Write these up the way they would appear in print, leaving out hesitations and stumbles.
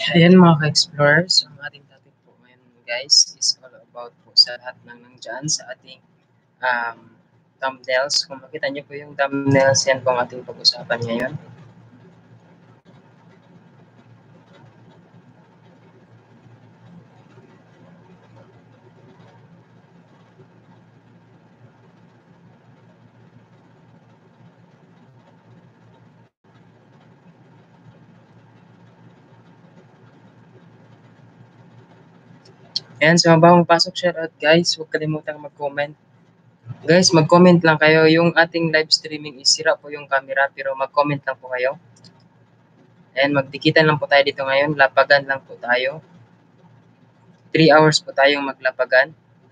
Ayan mga ka-explorers, ang ating topic po ngayon guys is all about po sa lahat ng nandyan sa ating um, thumbnails. Kung makita niyo po yung thumbnails, yan po ang ating pag-usapan ngayon. Ayan, sa mga bagong pasok, shoutout guys, huwag kalimutang mag-comment. Guys, mag-comment lang kayo. Yung ating live streaming is sira po yung camera, pero mag-comment lang po kayo. Ayan, magdikitan lang po tayo dito ngayon. Lapagan lang po tayo. 3 hours po tayong maglapagan.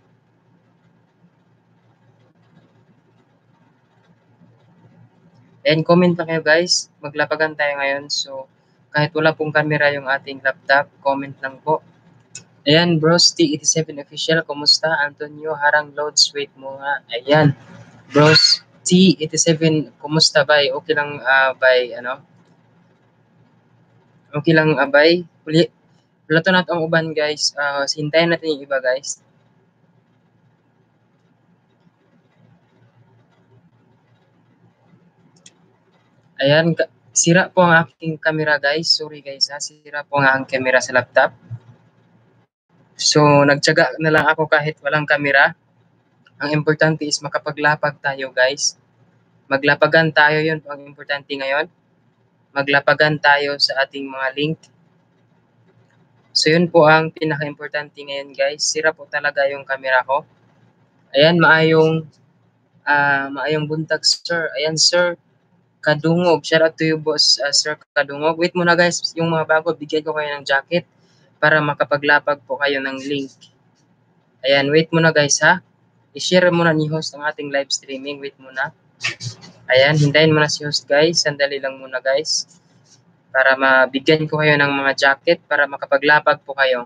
And comment lang kayo guys. Maglapagan tayo ngayon. So, kahit wala pong camera yung ating laptop, comment lang po. Ayan, Bros T87 Official, kumusta? Antonio Harang Loads, wait mo nga. Ayan, Bros T87, kumusta bay? Okay lang bay, ano? Okay lang bay? Wala to natin ang uban guys. Hintayin natin yung iba guys. Ayan, sira po ang aking camera guys. Sorry guys ha, sira po ang aking camera sa laptop. So, nagtiyaga na lang ako kahit walang camera. Ang importante is makapaglapag tayo guys. Maglapagan tayo, yun po ang importante ngayon. Maglapagan tayo sa ating mga link. So yun po ang pinaka-importante ngayon guys. Sira po talaga yung camera ko. Ayan, maayong buntag sir. Ayan sir, Kadungog. Shout out to you boss, sir Kadungog. Wait muna guys, yung mga bago, bigyan ko kayo ng jacket para makapaglapag po kayo ng link. Ayan, wait muna guys ha. I-share muna ni host ang ating live streaming. Wait muna. Ayan, hintayin muna si host guys. Sandali lang muna guys. Para mabigyan ko kayo ng mga jacket para makapaglapag po kayo.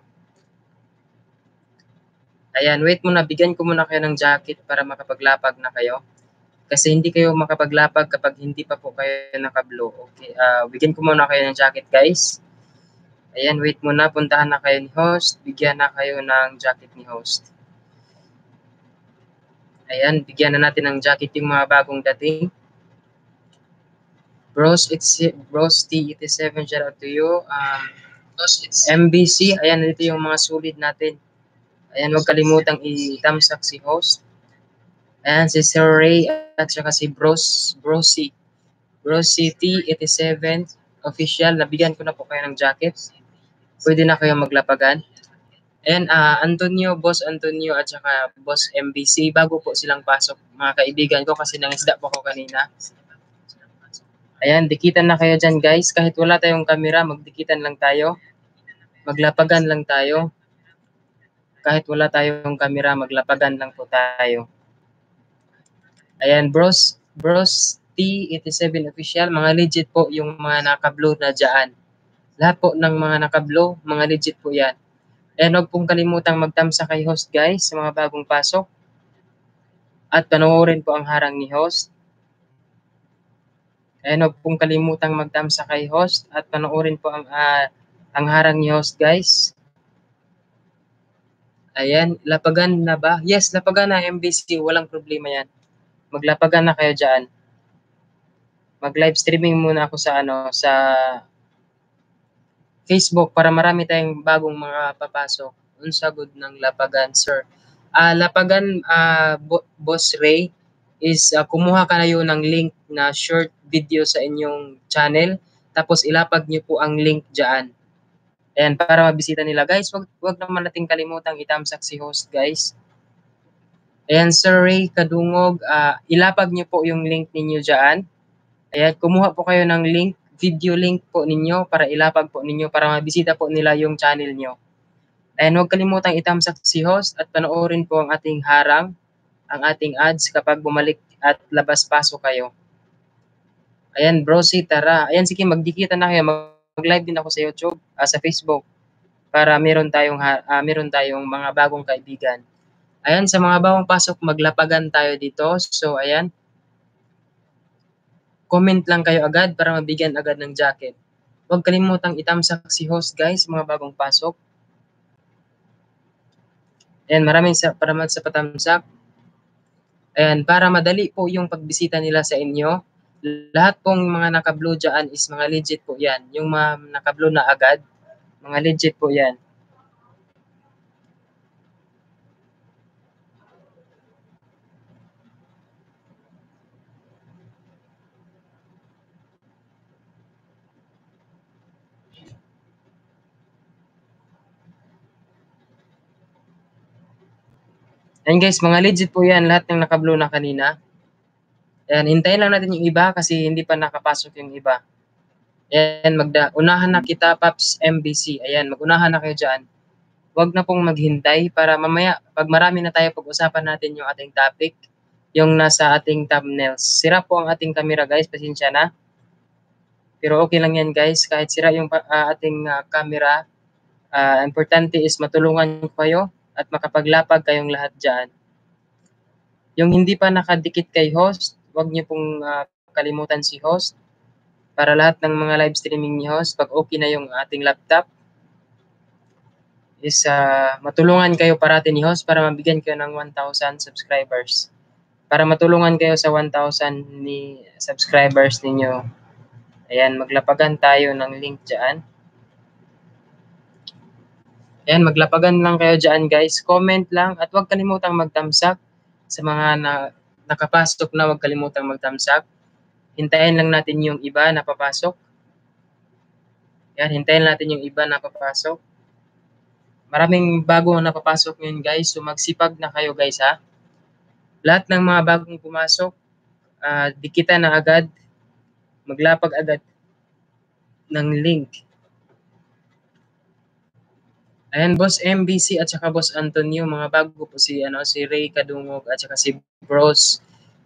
Ayan, wait muna. Bigyan ko muna kayo ng jacket para makapaglapag na kayo. Kasi hindi kayo makapaglapag kapag hindi pa po kayo nakablo. Okay, bigyan ko muna kayo ng jacket guys. Ayan, wait muna. Puntahan na kayo ni host. Bigyan na kayo ng jacket ni host. Ayan, bigyan na natin ng jacket yung mga bagong dating. Bros T87, shout out to you. MBC, ayan, dito yung mga sulit natin. Ayan, huwag kalimutang i-thumbs up si host. Ayan, si Sir Ray at saka si Brosi T87 official. Nabigyan ko na po kayo ng jacket. Pwede na kayo maglapagan. And Boss Antonio at saka Boss MBC, bago po silang pasok mga kaibigan ko kasi nangisda po ako kanina. Ayan, dikitan na kayo dyan guys. Kahit wala tayong camera, magdikitan lang tayo. Maglapagan lang tayo. Kahit wala tayong camera, maglapagan lang po tayo. Ayan, Bros T87 official, mga legit po yung mga naka-blue na dyan. Lahat po ng mga naka-blue, mga legit po yan. Ayan, huwag pong kalimutang mag-thumbs kay host guys sa mga bagong pasok. At panoorin po ang harang ni host. Ayan, huwag pong kalimutang mag-thumbs kay host at panoorin po ang harang ni host guys. Ayan, lapagan na ba? Yes, lapagan na MBC, walang problema yan. Maglapagan na kayo dyan. Mag-live streaming muna ako sa Facebook para marami tayong bagong mga papasok. Unsagod ng lapagan, sir. Lapagan, Boss Ray, is kumuha ka na yun ng link na short video sa inyong channel. Tapos ilapag niyo po ang link dyan. Ayan, para mabisita nila. Guys, wag naman nating kalimutang itamsak si host, guys. Ayan, Sir Ray Kadungog, ilapag niyo po yung link ninyo dyan. Ayan, kumuha po kayo ng link, video link po ninyo para ilapag po ninyo para mabisita po nila yung channel nyo. Ayan, huwag kalimutang itamsak si host at panoorin po ang ating harang, ang ating ads kapag bumalik at labas-pasok kayo. Ayan, Brosi, tara. Ayan, sige, magdikita na kayo. Mag-live din ako sa YouTube, sa Facebook para meron tayong mga bagong kaibigan. Ayan, sa mga bagong pasok, maglapagan tayo dito. So, ayan. Comment lang kayo agad para mabigyan agad ng jacket. Huwag kalimutang itamsak si host guys, mga bagong pasok. Ayan, salamat sa patamsak. Ayan, para madali po yung pagbisita nila sa inyo, lahat pong mga naka-blue dyan is mga legit po yan. Yung mga naka-blue na agad, mga legit po yan. Ayan guys, mga legit po yan, lahat ng naka-blue na kanina. Ayan, hintayin lang natin yung iba kasi hindi pa nakapasok yung iba. Ayan, unahan na kita, Paps MBC. Ayan, mag-unahan na kayo dyan. Huwag na pong maghintay para mamaya, pag marami na tayo, pag-usapan natin yung ating topic, yung nasa ating thumbnails. Sira po ang ating camera guys, pasensya na. Pero okay lang yan guys, kahit sira yung ating camera, importante is matulungan ko kayo at makapaglapag kayong lahat dyan. Yung hindi pa nakadikit kay host, huwag niyo pong kalimutan si host para lahat ng mga live streaming ni host, pag okay na yung ating laptop, is matulungan kayo parati ni host para mabigyan kayo ng 1,000 subscribers. Para matulungan kayo sa 1,000 ni subscribers ninyo. Ayan, maglapagan tayo ng link dyan. Ayan, maglapagan lang kayo dyan guys. Comment lang at huwag kalimutang mag-thumbs up. Sa mga nakapasok na, huwag kalimutang mag-thumbs up. Hintayin lang natin yung iba na papasok. Ayan, hintayin natin yung iba na papasok. Maraming bago na napapasok ngayon guys. So magsipag na kayo guys ha. Lahat ng mga bagong pumasok, dikitan na agad. Maglapag agad ng link. Ayan, Boss MBC at saka Boss Antonio, mga bago po si Ray Kadungog at saka si Bros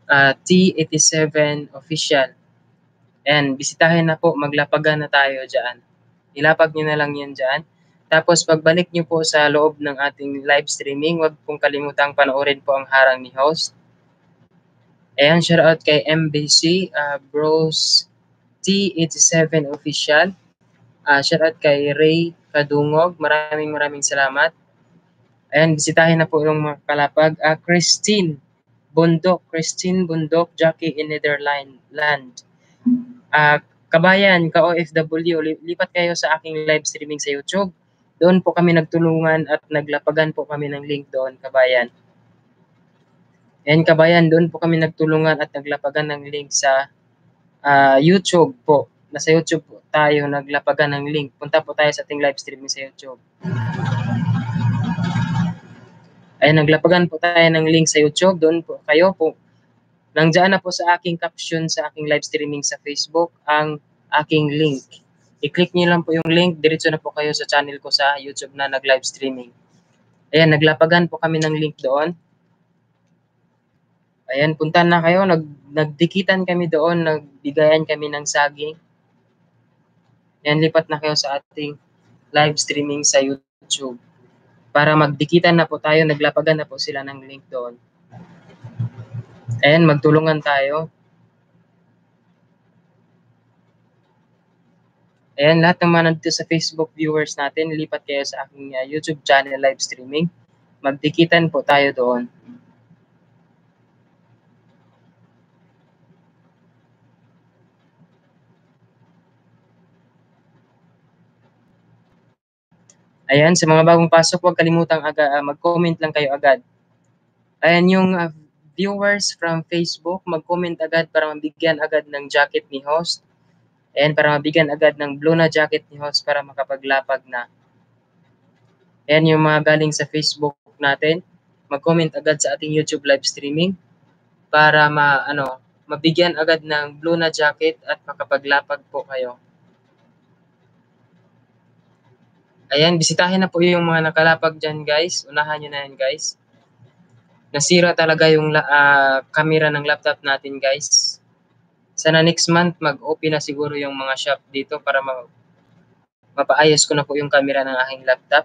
T87 Official. Ayan, bisitahin na po, maglapagan na tayo dyan. Ilapag nyo na lang yan dyan. Tapos pagbalik nyo po sa loob ng ating live streaming, huwag pong kalimutang panoorin po ang harang ni host. Ayan, shoutout kay MBC, Bros T87 Official. Shoutout kay Ray Kadungog. Maraming salamat. Ayan, bisitahin na po yung mga kalapag. Christine Bundok, Jackie in Netherlands. Kabayan, ka-OFW, lipat kayo sa aking live streaming sa YouTube. Doon po kami nagtulungan at naglapagan po kami ng link doon, kabayan. Ayan, kabayan, doon po kami nagtulungan at naglapagan ng link sa YouTube po. Nasa YouTube po tayo naglapagan ng link. Punta po tayo sa ating live streaming sa YouTube. Ayan, naglapagan po tayo ng link sa YouTube. Doon po kayo po. Nandiyan na po sa aking caption sa aking live streaming sa Facebook ang aking link. I-click niyo lang po yung link. Diretso na po kayo sa channel ko sa YouTube na nag-live streaming. Ayan, naglapagan po kami ng link doon. Ayan, punta na kayo. Nagdikitan kami doon. Nagbigayan kami ng saging. Ayan, lipat na kayo sa ating live streaming sa YouTube. Para magdikitan na po tayo, naglapagan na po sila ng link doon. Ayan, magtulungan tayo. Ayan, lahat ng mga nandito sa Facebook viewers natin, lipat kayo sa aking YouTube channel live streaming. Magdikitan po tayo doon. Ayan, sa mga bagong pasok, huwag kalimutang mag-comment lang kayo agad. Ayan, yung viewers from Facebook, mag-comment agad para mabigyan agad ng jacket ni host. Ayan, para mabigyan agad ng blue na jacket ni host para makapaglapag na. Ayan yung mga galing sa Facebook natin. Mag-comment agad sa ating YouTube live streaming para mabigyan agad ng blue na jacket at makapaglapag po kayo. Ayan, bisitahin na po yung mga nakalapag dyan guys. Unahan nyo na yan guys. Nasira talaga yung camera ng laptop natin guys. Sana next month mag-open na siguro yung mga shop dito para mapaayos ko na po yung camera ng aking laptop.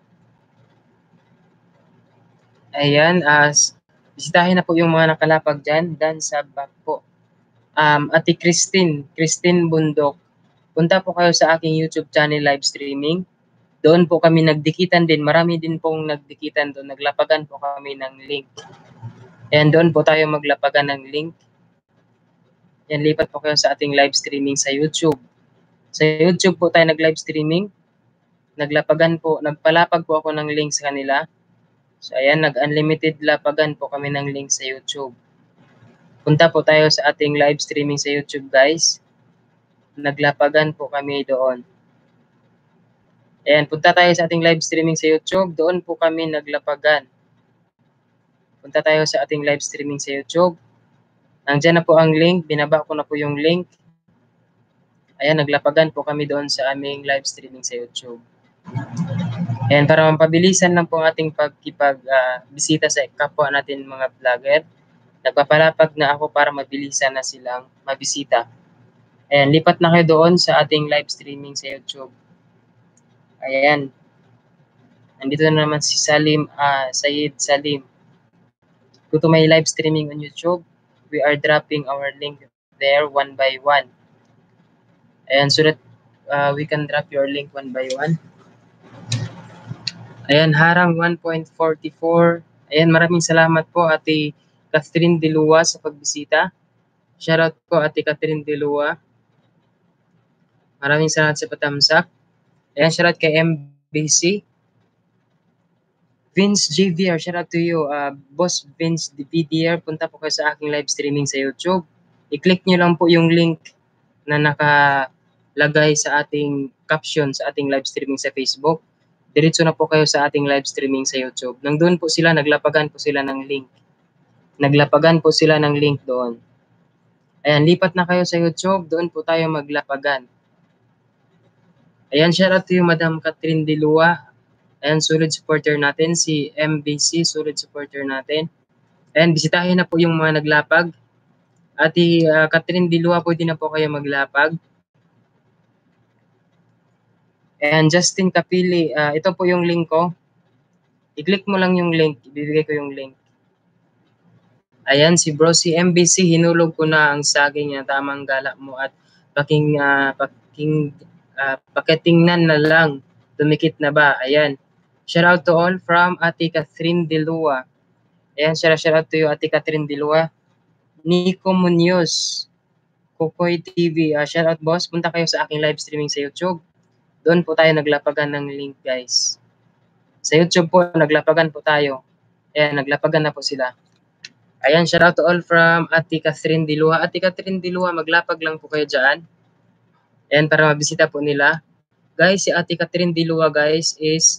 Ayan, bisitahin na po yung mga nakalapag dyan. Dan sa back po. Ate Christine Bundok. punta po kayo sa aking YouTube channel live streaming. Doon po kami nagdikitan din. Marami din pong nagdikitan doon. Naglapagan po kami ng link. And doon po tayo maglapagan ng link. Yan, lipat po kayo sa ating live streaming sa YouTube. Sa YouTube po tayo nag-live streaming. Naglapagan po, nagpalapag po ako ng link sa kanila. So ayan, nag-unlimited lapagan po kami ng link sa YouTube. Punta po tayo sa ating live streaming sa YouTube, guys. Naglapagan po kami doon. Ayan, punta tayo sa ating live streaming sa YouTube. Doon po kami naglapagan. Punta tayo sa ating live streaming sa YouTube. Nandiyan na po ang link. Binaba ko na po yung link. Ayan, naglapagan po kami doon sa aming live streaming sa YouTube. Ayan, para mapabilisan lang po ang ating bisita sa kapwa natin mga vlogger. Nagpapalapag na ako para mabilisan na silang mabisita. Ayan, lipat na kayo doon sa ating live streaming sa YouTube. Ayan. Nandito na naman si Sayed Salim. Go to my live streaming on YouTube. We are dropping our link there one by one. Ayan, so that we can drop your link one by one. Ayan, harang 1.44. Ayan, maraming salamat po Ate Catherine Dilua sa pagbisita. Shoutout po Ate Catherine Dilua. Maraming salamat sa patamsak. Ayan, shoutout kay MBC. Vince JVR, shout out to you. Boss Vince VDR, punta po kayo sa aking live streaming sa YouTube. I-click nyo lang po yung link na nakalagay sa ating caption sa ating live streaming sa Facebook. Diretso na po kayo sa ating live streaming sa YouTube. Nang doon po sila, naglapagan po sila ng link. Naglapagan po sila ng link doon. Ayan, lipat na kayo sa YouTube. Doon po tayo maglapagan. Ayan, shout out to you, Madam Catherine Dilua. Ayan, solid supporter natin, si MBC, solid supporter natin. Ayan, bisitahin na po yung mga naglapag. Ate Catherine Dilua, pwede na po kayo maglapag. Ayan, Justin Kapili, ito po yung link ko. I-click mo lang yung link, ibibigay ko yung link. Ayan, si bro, si MBC, hinulog ko na ang saging na tamang gala mo at pakitingnan na lang, tumikit na ba? Ayan. Shout out to all from Ate Catherine Dilua. Ayan, shout out to you, Ate Catherine Dilua. Nico Munoz, Kukoy TV. Shout out boss, punta kayo sa aking live streaming sa YouTube. Doon po tayo naglapagan ng link, guys. Sa YouTube po, naglapagan po tayo. Ayan, naglapagan na po sila. Ayan, shout out to all from Ate Catherine Dilua. Ate Catherine Dilua, maglapag lang po kayo dyan. Ayan, para mabisita po nila. Guys, si Ate Catherine Dilua, guys, is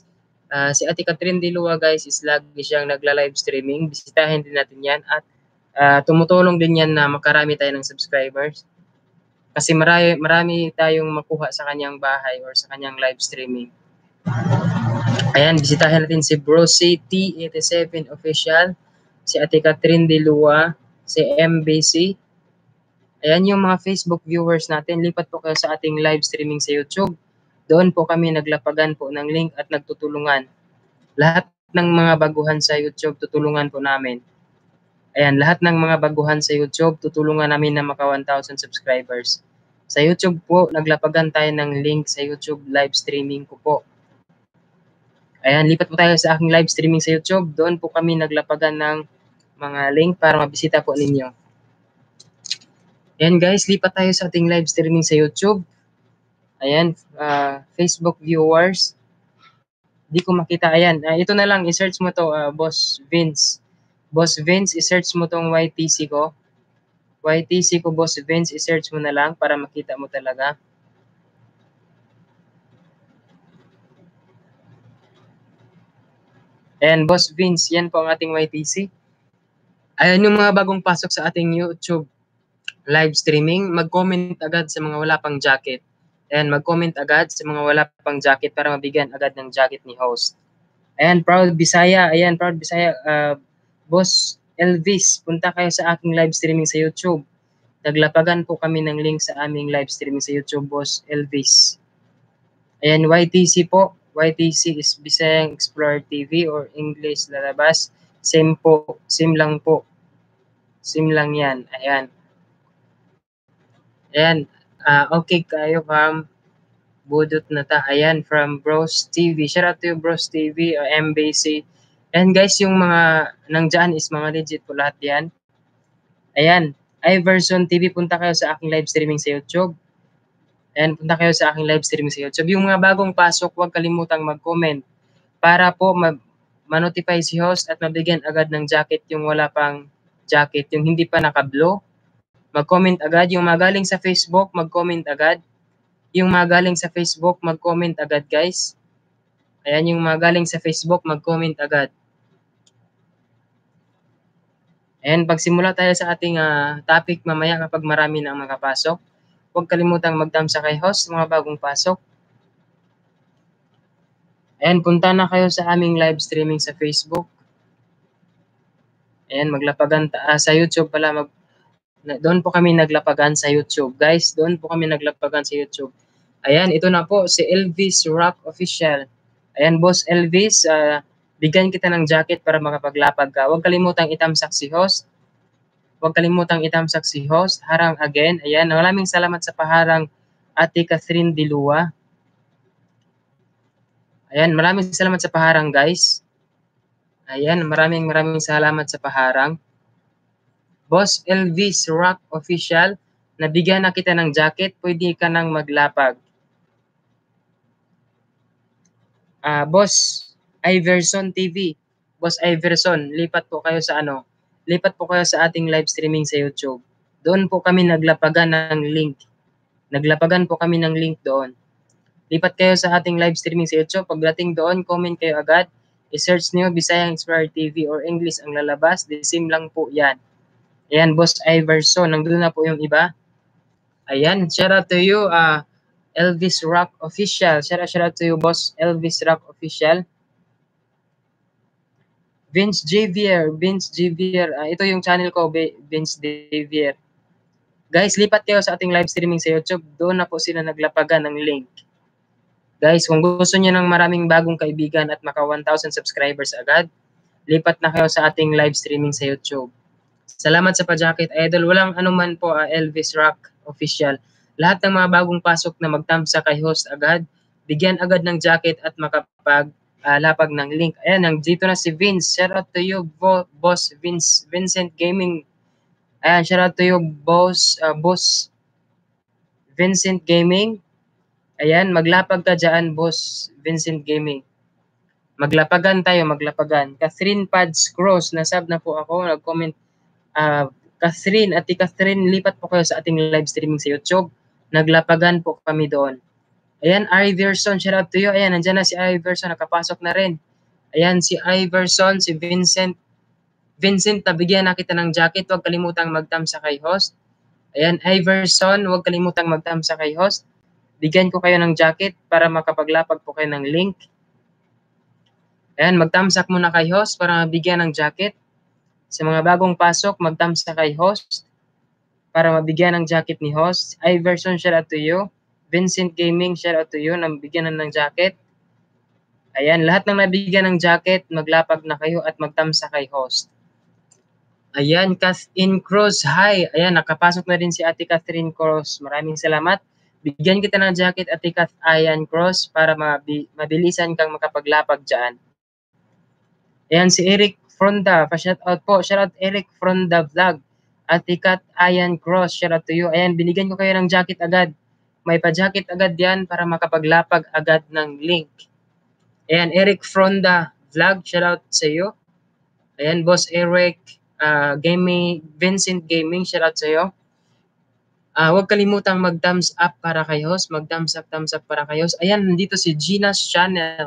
lagi siyang nagla-live streaming. Bisitahin din natin yan at tumutulong din yan na makarami tayo ng subscribers. Kasi marami tayong makuha sa kanyang bahay or sa kanyang live streaming. Ayan, bisitahin natin si Bro T87 Official, si Ate Catherine Dilua, si MBC. Ayan yung mga Facebook viewers natin. Lipat po kayo sa ating live streaming sa YouTube. Doon po kami naglapagan po ng link at nagtutulungan. Lahat ng mga baguhan sa YouTube, tutulungan po namin. Ayan, lahat ng mga baguhan sa YouTube, tutulungan namin na maka 1,000 subscribers. Sa YouTube po, naglapagan tayo ng link sa YouTube live streaming ko po. Ayan, lipat po tayo sa aking live streaming sa YouTube. Doon po kami naglapagan ng mga link para mabisita po ninyo. Ayan guys, lipat tayo sa ating live streaming sa YouTube. Ayan, Facebook viewers. Di ko makita. Ayan, ito na lang, i-search mo to, Boss Vince. Boss Vince, i-search mo tong YTC ko. YTC ko, Boss Vince, i-search mo na lang para makita mo talaga. Ayan, Boss Vince, yan po ang ating YTC. Ayan yung mga bagong pasok sa ating YouTube live streaming, mag-comment agad sa mga wala pang jacket. Ayan, mag-comment agad sa mga wala pang jacket para mabigyan agad ng jacket ni host. Ayan, Proud Bisaya. Ayan, Proud Bisaya. Boss Elvis, punta kayo sa aking live streaming sa YouTube. Naglapagan po kami ng link sa aming live streaming sa YouTube, Boss Elvis. Ayan, YTC po. YTC is Bisayang Explorer TV or English Lalabas. Same po. Same lang po. Same lang yan. Ayan. Ayan. Okay kayo, ma'am. Budot na ta. Ayan, from Bros TV. Shout out to you, Bros TV, MBC. And guys, yung mga nandyan is mga legit po lahat yan. Ayan, iVersion TV, punta kayo sa aking live streaming sa YouTube. Ayan, punta kayo sa aking live streaming sa YouTube. Yung mga bagong pasok, huwag kalimutang mag-comment para po ma-notify si host at mabigyan agad ng jacket yung wala pang jacket, yung hindi pa naka-blow. Mag-comment agad. Yung magaling sa Facebook, mag-comment agad. Yung magaling sa Facebook, mag-comment agad, guys. Ayan, yung magaling sa Facebook, mag-comment agad. And pagsimula tayo sa ating topic mamaya kapag marami nang makapasok. Huwag kalimutang mag-thumbs kay host, mga bagong pasok. And punta na kayo sa aming live streaming sa Facebook. Ayan, maglapagan sa YouTube pala. Doon po kami naglapagan sa YouTube. Guys, doon po kami naglapagan sa YouTube. Ayan, ito na po si Elvis Rock Official. Ayan, Boss Elvis, bigyan kita ng jacket para makapaglapag ka. Huwag kalimutang itamsak si host. Huwag kalimutang itamsak si host. Harang again. Ayan, maraming salamat sa paharang Ate Catherine Dilua. Ayan, maraming salamat sa paharang, guys. Ayan, maraming salamat sa paharang. Boss Elvis Rock Official, nabigyan na kita ng jacket, pwede ka nang maglapag. Boss Iverson TV, Boss Iverson, lipat po kayo sa lipat po kayo sa ating live streaming sa YouTube. Doon po kami naglapagan ng link. Naglapagan po kami ng link doon. Lipat kayo sa ating live streaming sa YouTube. Pagdating doon, comment kayo agad. I-search niyo Bisayang Inspire TV or English ang lalabas. The same lang po yan. Ayan, Boss Iverson. Nandun na po yung iba. Ayan, shout out to you, Elvis Rock Official. Shout out to you, Boss Elvis Rock Official. Vince Javier. Ito yung channel ko, Vince Javier. Guys, lipat kayo sa ating live streaming sa YouTube. Doon na po sila naglapagan ng link. Guys, kung gusto niyo ng maraming bagong kaibigan at maka 1,000 subscribers agad, lipat na kayo sa ating live streaming sa YouTube. Salamat sa pa-jacket, idol. Walang anuman po, Elvis Rock Official. Lahat ng mga bagong pasok na magtamsa kay host agad, bigyan agad ng jacket at lapag ng link. Ayan, dito na si Vince. Shout out to you, Boss Vincent Gaming. Ayan, shout out to you, Boss Vincent Gaming. Ayan, maglapag ka dyan, Boss Vincent Gaming. Maglapagan tayo. Catherine Pads Cross, nasab na po ako, nag-comment. Catherine, Ate Catherine, lipat po kayo sa ating live streaming sa YouTube. Naglapagan po kami doon. Ayan, Iverson, shout out to you. Ayan, nandyan na si Iverson, nakapasok na rin. Ayan, si Iverson, si Vincent. Vincent, nabigyan na kita ng jacket. Huwag kalimutang mag-thumbs kay host. Ayan, Iverson, huwag kalimutang mag-thumbs kay host. Bigyan ko kayo ng jacket para makapaglapag po kayo ng link. Ayan, mag-thumbs up muna kay host para mabigyan ng jacket. Sa mga bagong pasok, mag-thumbs up kay host para mabigyan ng jacket ni host. Iverson, shout out to you. Vincent Gaming, shout out to you. Nabigyan na ng jacket. Ayan, lahat ng nabigyan ng jacket, maglapag na kayo at mag-thumbs up kay host. Ayan, Catherine Cross, hi. Ayan, nakapasok na rin si Ate Catherine Cross. Maraming salamat. Bigyan kita ng jacket, Ate Catherine Cross, para mabilisan kang makapaglapag dyan. Ayan, si Eric Fronda, pa-shout out po. Shout out Eric Fronda Vlog. Ate Catherine Cross, shout out to you. Ayan, binigyan ko kayo ng jacket agad. May pa-jacket agad yan para makapaglapag agad ng link. Ayan, Eric Fronda Vlog, shout out sa iyo. Ayan, Boss Eric Vincent Gaming, shout out sa iyo. Huwag kalimutang mag-thumbs up para kay host. Mag-thumbs up para kay host. Ayan, nandito si Gina's Channel.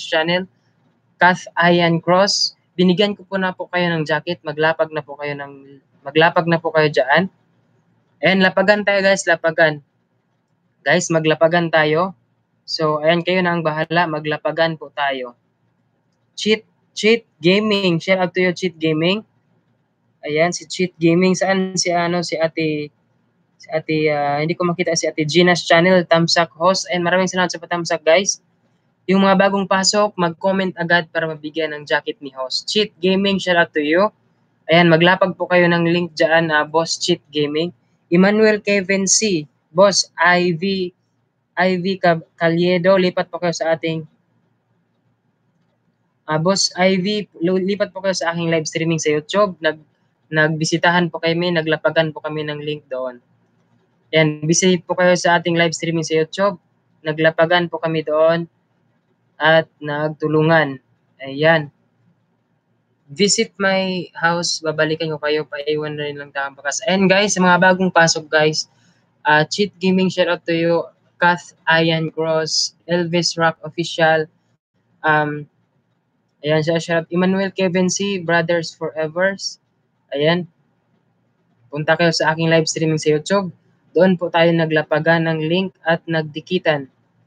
Kath Ayan Cross. Binigyan ko po na po kayo ng jacket. Maglapag na po kayo dyan. Ayan, lapagan tayo guys, lapagan. Guys, maglapagan tayo. So, ayan, kayo na ang bahala. Maglapagan po tayo. Cheat Gaming. Shout out to you, Cheat Gaming. Ayan, si Cheat Gaming. Saan si Ate, hindi ko makita si Ate Gina's Channel, thumbs up host. And maraming salamat sa pa-thumbs up, guys. Yung mga bagong pasok, mag-comment agad para mabigyan ng jacket ni host. Cheat Gaming, shout out to you. Ayan, maglapag po kayo ng link dyan, Boss Cheat Gaming. Emmanuel Kevin C. Boss Ivy Caliedo, lipat po kayo sa ating Boss Ivy, lipat po kayo sa aking live streaming sa YouTube. Nagbisitahan po kami, naglapagan po kami ng link doon. Yan, visit po kayo sa ating live streaming sa YouTube. Naglapagan po kami doon at nagtulungan. Ayan. Visit my house, babalikan ko kayo, paiwan rin lang tamang bakas. And guys, sa mga bagong pasok guys, Cheat Gaming, shout out to you. Kath Ian Cross, Elvis Rock Official, ayan siya, shout out Emmanuel Kevin C, Brothers Forever. Ayan, punta kayo sa aking live streaming sa YouTube. Doon po tayo naglapagan ng link at nagdikitan.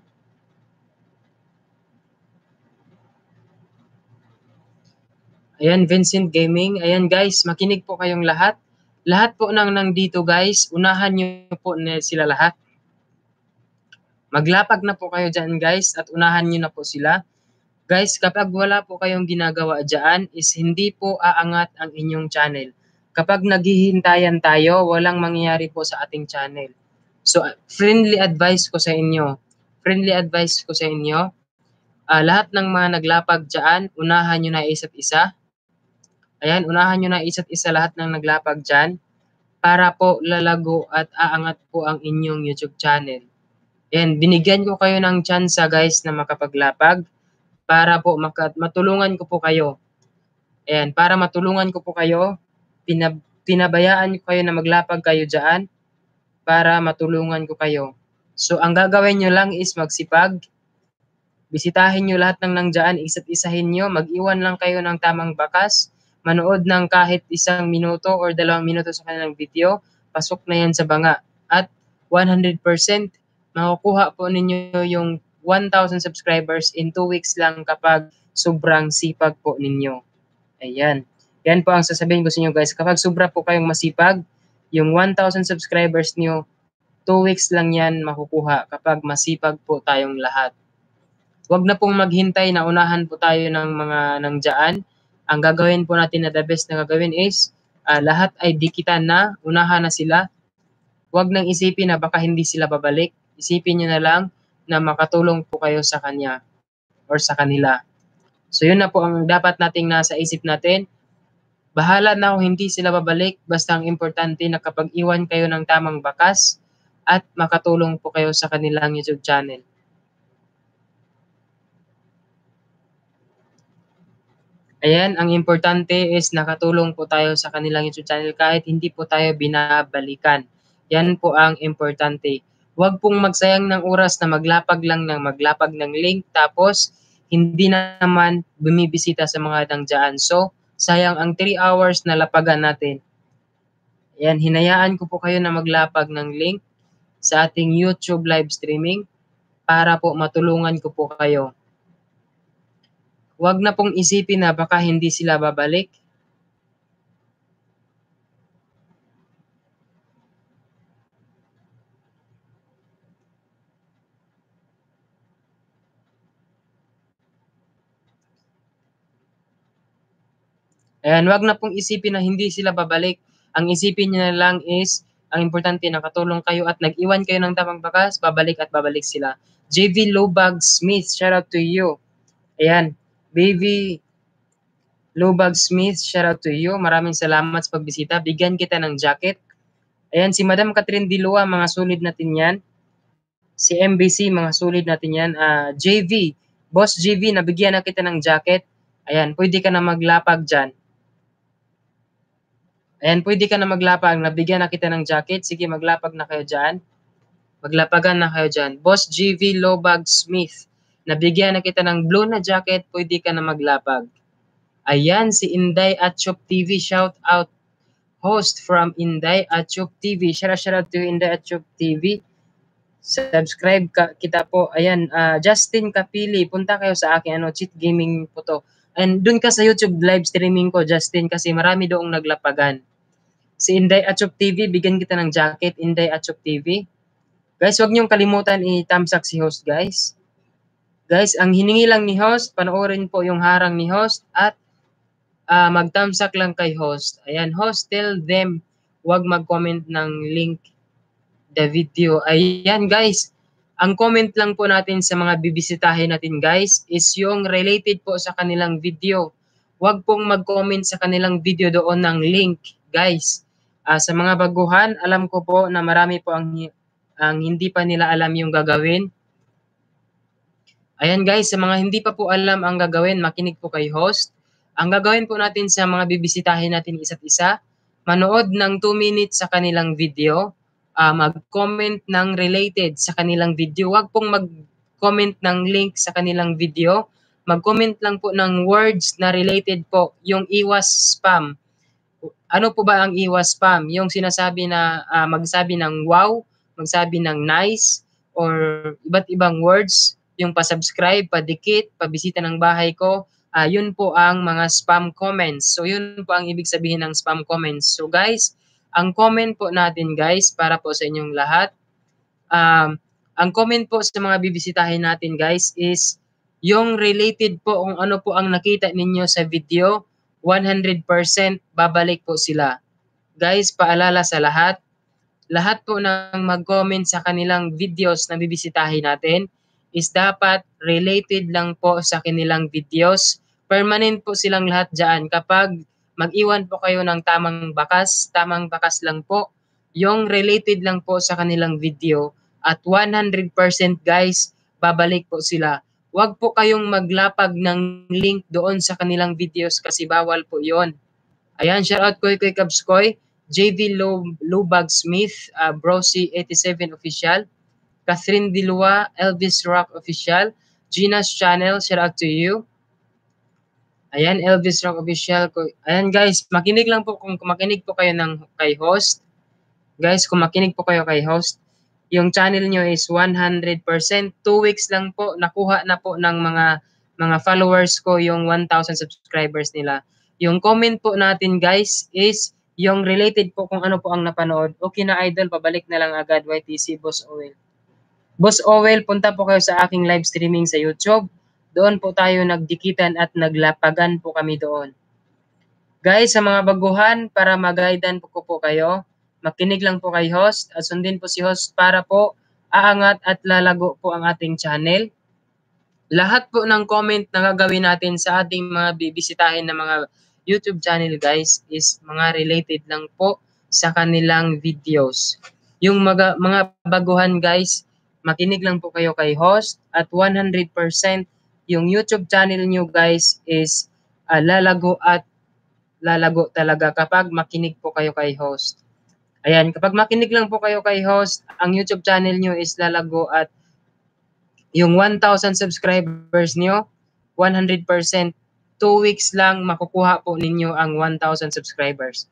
Ayan, Vincent Gaming. Ayan guys, makinig po kayong lahat. Lahat po nandito guys, unahan nyo po na sila lahat. Maglapag na po kayo dyan guys at unahan nyo na po sila. Guys, kapag wala po kayong ginagawa dyan is hindi po aangat ang inyong channel. Kapag naghihintayan tayo, walang mangyayari po sa ating channel. So, friendly advice ko sa inyo. Lahat ng mga naglapag dyan, unahan nyo na isa't isa. Ayan, unahan nyo na isa't isa lahat ng naglapag dyan para po lalago at aangat po ang inyong YouTube channel. Ayan, binigyan ko kayo ng chance guys na makapaglapag para po matulungan ko po kayo. Ayan, para matulungan ko po kayo, pinabayaan ko kayo na maglapag kayo dyan para matulungan ko kayo. So, ang gagawin nyo lang is magsipag. Bisitahin nyo lahat ng nandyan, isa't isahin nyo, mag-iwan lang kayo ng tamang bakas, manood ng kahit 1 minuto or 2 minuto sa kanilang video, pasok na yan sa banga. At 100% makukuha po ninyo yung 1,000 subscribers in 2 weeks lang kapag sobrang sipag po ninyo. Ayan. Yan po ang sasabihin ko sa inyo guys. Kapag sobra po kayong masipag, yung 1,000 subscribers nyo, 2 weeks lang yan makukuha kapag masipag po tayong lahat. Huwag na pong maghintay na unahan po tayo ng mga nangdyan. Ang gagawin po natin na the best na gagawin is lahat ay dikitan na, unahan na sila. Huwag nang isipin na baka hindi sila babalik. Isipin nyo na lang na makatulong po kayo sa kanya or sa kanila. So yun na po ang dapat nating nasa isip natin. Bahala na kung hindi sila babalik, basta ang importante na kapag iwan kayo ng tamang bakas at makatulong po kayo sa kanilang YouTube channel. Ayan, ang importante is nakatulong po tayo sa kanilang YouTube channel kahit hindi po tayo binabalikan. Yan po ang importante. Huwag pong magsayang ng oras na maglapag ng link tapos hindi naman bumibisita sa mga nangdyan. So, sayang ang 3 hours na lapagan natin. Ayan, hinayaan ko po kayo na maglapag ng link sa ating YouTube live streaming para po matulungan ko po kayo. Huwag na pong isipin na baka hindi sila babalik. Ayan, huwag na pong isipin na hindi sila babalik. Ang isipin niyo na lang is, ang importante nakatulong kayo at nag-iwan kayo ng tamang bakas, babalik at babalik sila. JV Lobag Smith, shout out to you. Ayan, Baby Lobag Smith, shout out to you. Maraming salamat sa pagbisita. Bigyan kita ng jacket. Ayan, si Madam Catherine Dilua, mga solid natin yan. Si MBC, mga solid natin yan. JV, Boss JV, nabigyan na kita ng jacket. Ayan, pwede ka na maglapag dyan. Ayan, pwede ka na maglapag. Nabigyan na kita ng jacket. Sige, maglapag na kayo dyan. Maglapagan na kayo dyan. Boss JV Lobag Smith, nabigyan na kita ng blue na jacket. Pwede ka na maglapag. Ayan, si Inday Atchop TV. Shout out. Host from Inday Atchop TV. Shout out to Inday Atchop TV. Subscribe kita po. Ayan, Justin Kapili. Punta kayo sa akin. Cheat Gaming po to. And dun ka sa YouTube live streaming ko, Justin, kasi marami doong naglapagan. Si Inday Atchop TV, bigyan kita ng jacket, Inday Atchop TV. Guys, huwag niyong kalimutan i-thumbs up si host, guys. Guys, ang hiningi lang ni host, panoorin po yung harang ni host at mag-thumbs lang kay host. Ayan, host, tell them huwag mag-comment ng link the video. Ayan guys, ang comment lang po natin sa mga bibisitahin natin guys is yung related po sa kanilang video. Huwag pong mag-comment sa kanilang video doon ng link guys. Sa mga baguhan, alam ko po na marami po ang hindi pa nila alam yung gagawin. Ayan guys, sa mga hindi pa po alam ang gagawin, makinig po kay host. Ang gagawin po natin sa mga bibisitahin natin isa't isa, manood ng 2 minutes sa kanilang video, mag-comment ng related sa kanilang video. Huwag pong mag-comment ng link sa kanilang video. Mag-comment lang po ng words na related po, yung iwas spam. Ano po ba ang iwas spam? Yung sinasabi na magsabi ng wow, magsabi ng nice, or iba't ibang words, yung pa-subscribe, pa-dikit, pabisita ng bahay ko, yun po ang mga spam comments. So yun po ang ibig sabihin ng spam comments. So guys, ang comment po natin guys, para po sa inyong lahat, ang comment po sa mga bibisitahin natin guys is yung related po kung ano po ang nakita ninyo sa video, 100% babalik po sila. Guys, paalala sa lahat po ng mag-comment sa kanilang videos na bibisitahin natin is dapat related lang po sa kanilang videos. Permanent po silang lahat dyan. Kapag mag-iwan po kayo ng tamang bakas lang po, yung related lang po sa kanilang video at 100% guys, babalik po sila. Huwag po kayong maglapag ng link doon sa kanilang videos kasi bawal po yon. Ayan, shoutout Koy Koy Kabskoy, JV Lubag Smith, Brosi87 Official, Catherine Dilua, Elvis Rock Official, Gina's Channel, shoutout to you. Ayan, Elvis Rock Official. Ayan guys, makinig lang po kung makinig po kayo kay host. Guys, kung makinig po kayo kay host, yung channel nyo is 100%. 2 weeks lang po, nakuha na po ng mga followers ko yung 1,000 subscribers nila. Yung comment po natin guys is yung related po kung ano po ang napanood. Okay na idol, pabalik na lang agad YTC Boss Owel. Boss Owel, punta po kayo sa aking live streaming sa YouTube. Doon po tayo nagdikitan at naglapagan po kami doon. Guys, sa mga baguhan, para mag-guidean po kayo, makinig lang po kay host at sundin po si host para po aangat at lalago po ang ating channel. Lahat po ng comment na gagawin natin sa ating mga bibisitahin na mga YouTube channel guys is mga related lang po sa kanilang videos. Yung mga baguhan guys, makinig lang po kayo kay host at 100% yung YouTube channel nyo guys is lalago at lalago talaga kapag makinig po kayo kay host. Ayan, kapag makinig lang po kayo kay host, ang YouTube channel nyo is lalago at yung 1,000 subscribers nyo, 100%, 2 weeks lang makukuha po ninyo ang 1,000 subscribers.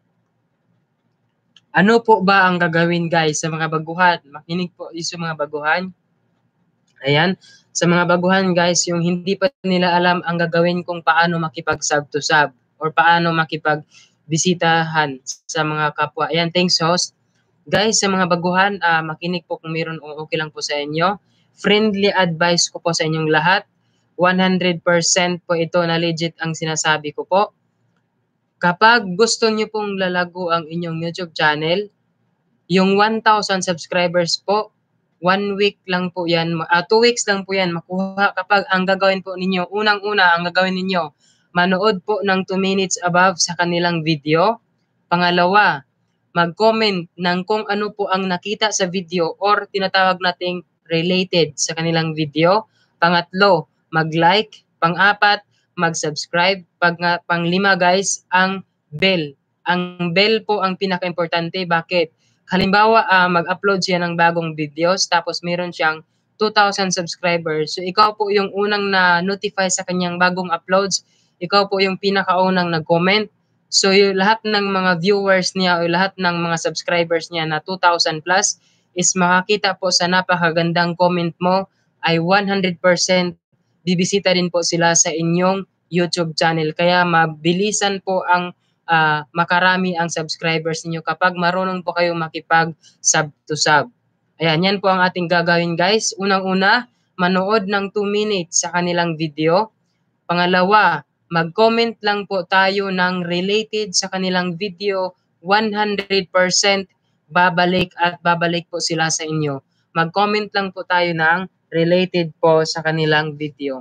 Ano po ba ang gagawin guys sa mga baguhan? Makinig po sa mga baguhan. Ayan, sa mga baguhan guys, yung hindi pa nila alam ang gagawin kung paano makipag-sub to sub or paano makipagbisitahan sa mga kapwa. Ayan, thanks host. Guys, sa mga baguhan, makinig po kung meron okay lang po sa inyo. Friendly advice ko po sa inyong lahat. 100% po ito na legit ang sinasabi ko po. Kapag gusto niyo pong lalago ang inyong YouTube channel, yung 1,000 subscribers po, 1 week lang po yan, 2 weeks lang po yan makuha kapag ang gagawin po ninyo, unang-una ang gagawin ninyo, manood po ng 2 minutes above sa kanilang video. Pangalawa, mag-comment ng kung ano po ang nakita sa video or tinatawag nating related sa kanilang video. Pangatlo, mag-like. Pang-apat, mag-subscribe. Pang-lima guys, ang bell. Ang bell po ang pinaka-importante. Bakit? Halimbawa, mag-upload siya ng bagong videos tapos meron siyang 2,000 subscribers. So ikaw po yung unang na-notify sa kanyang bagong uploads. Ikaw po yung pinakaunang nag-comment. So yung lahat ng mga viewers niya o lahat ng mga subscribers niya na 2,000 plus is makakita po sa napakagandang comment mo ay 100% bibisita din po sila sa inyong YouTube channel. Kaya mabilisan po ang makarami ang subscribers niyo kapag marunong po kayong makipag-sub to sub. Ayan, yan po ang ating gagawin guys. Unang-una, manood ng 2 minutes sa kanilang video. Pangalawa, mag-comment lang po tayo ng related sa kanilang video. 100% babalik at babalik po sila sa inyo. Mag-comment lang po tayo ng related po sa kanilang video.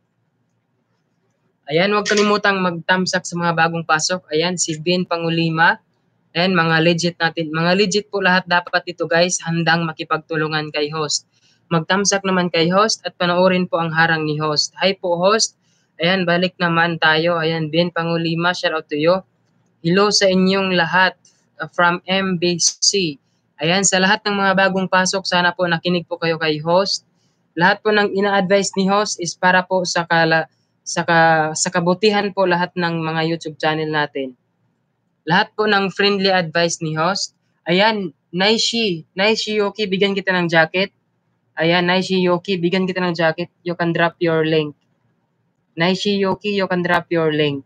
Ayan, huwag kalimutang mag-thumbs up sa mga bagong pasok. Ayan, si Ben Pangulima. Ayan, mga legit natin. Mga legit po lahat dapat ito guys, handang makipagtulungan kay host. Mag-thumbs up naman kay host at panoorin po ang harang ni host. Hi po host. Ayan, balik naman tayo. Ayan, Ben Pangulima, shout out to you. Hello sa inyong lahat from MBC. Ayan, sa lahat ng mga bagong pasok, sana po nakinig po kayo kay host. Lahat po ng ina-advise ni host is para po sa kabutihan po lahat ng mga YouTube channel natin. Lahat po ng friendly advice ni host. Ayan, Naishi Yoki, bigyan kita ng jacket. Ayan, Naishi Yoki, bigyan kita ng jacket. You can drop your link. Naishi Yoki, you can drop your link.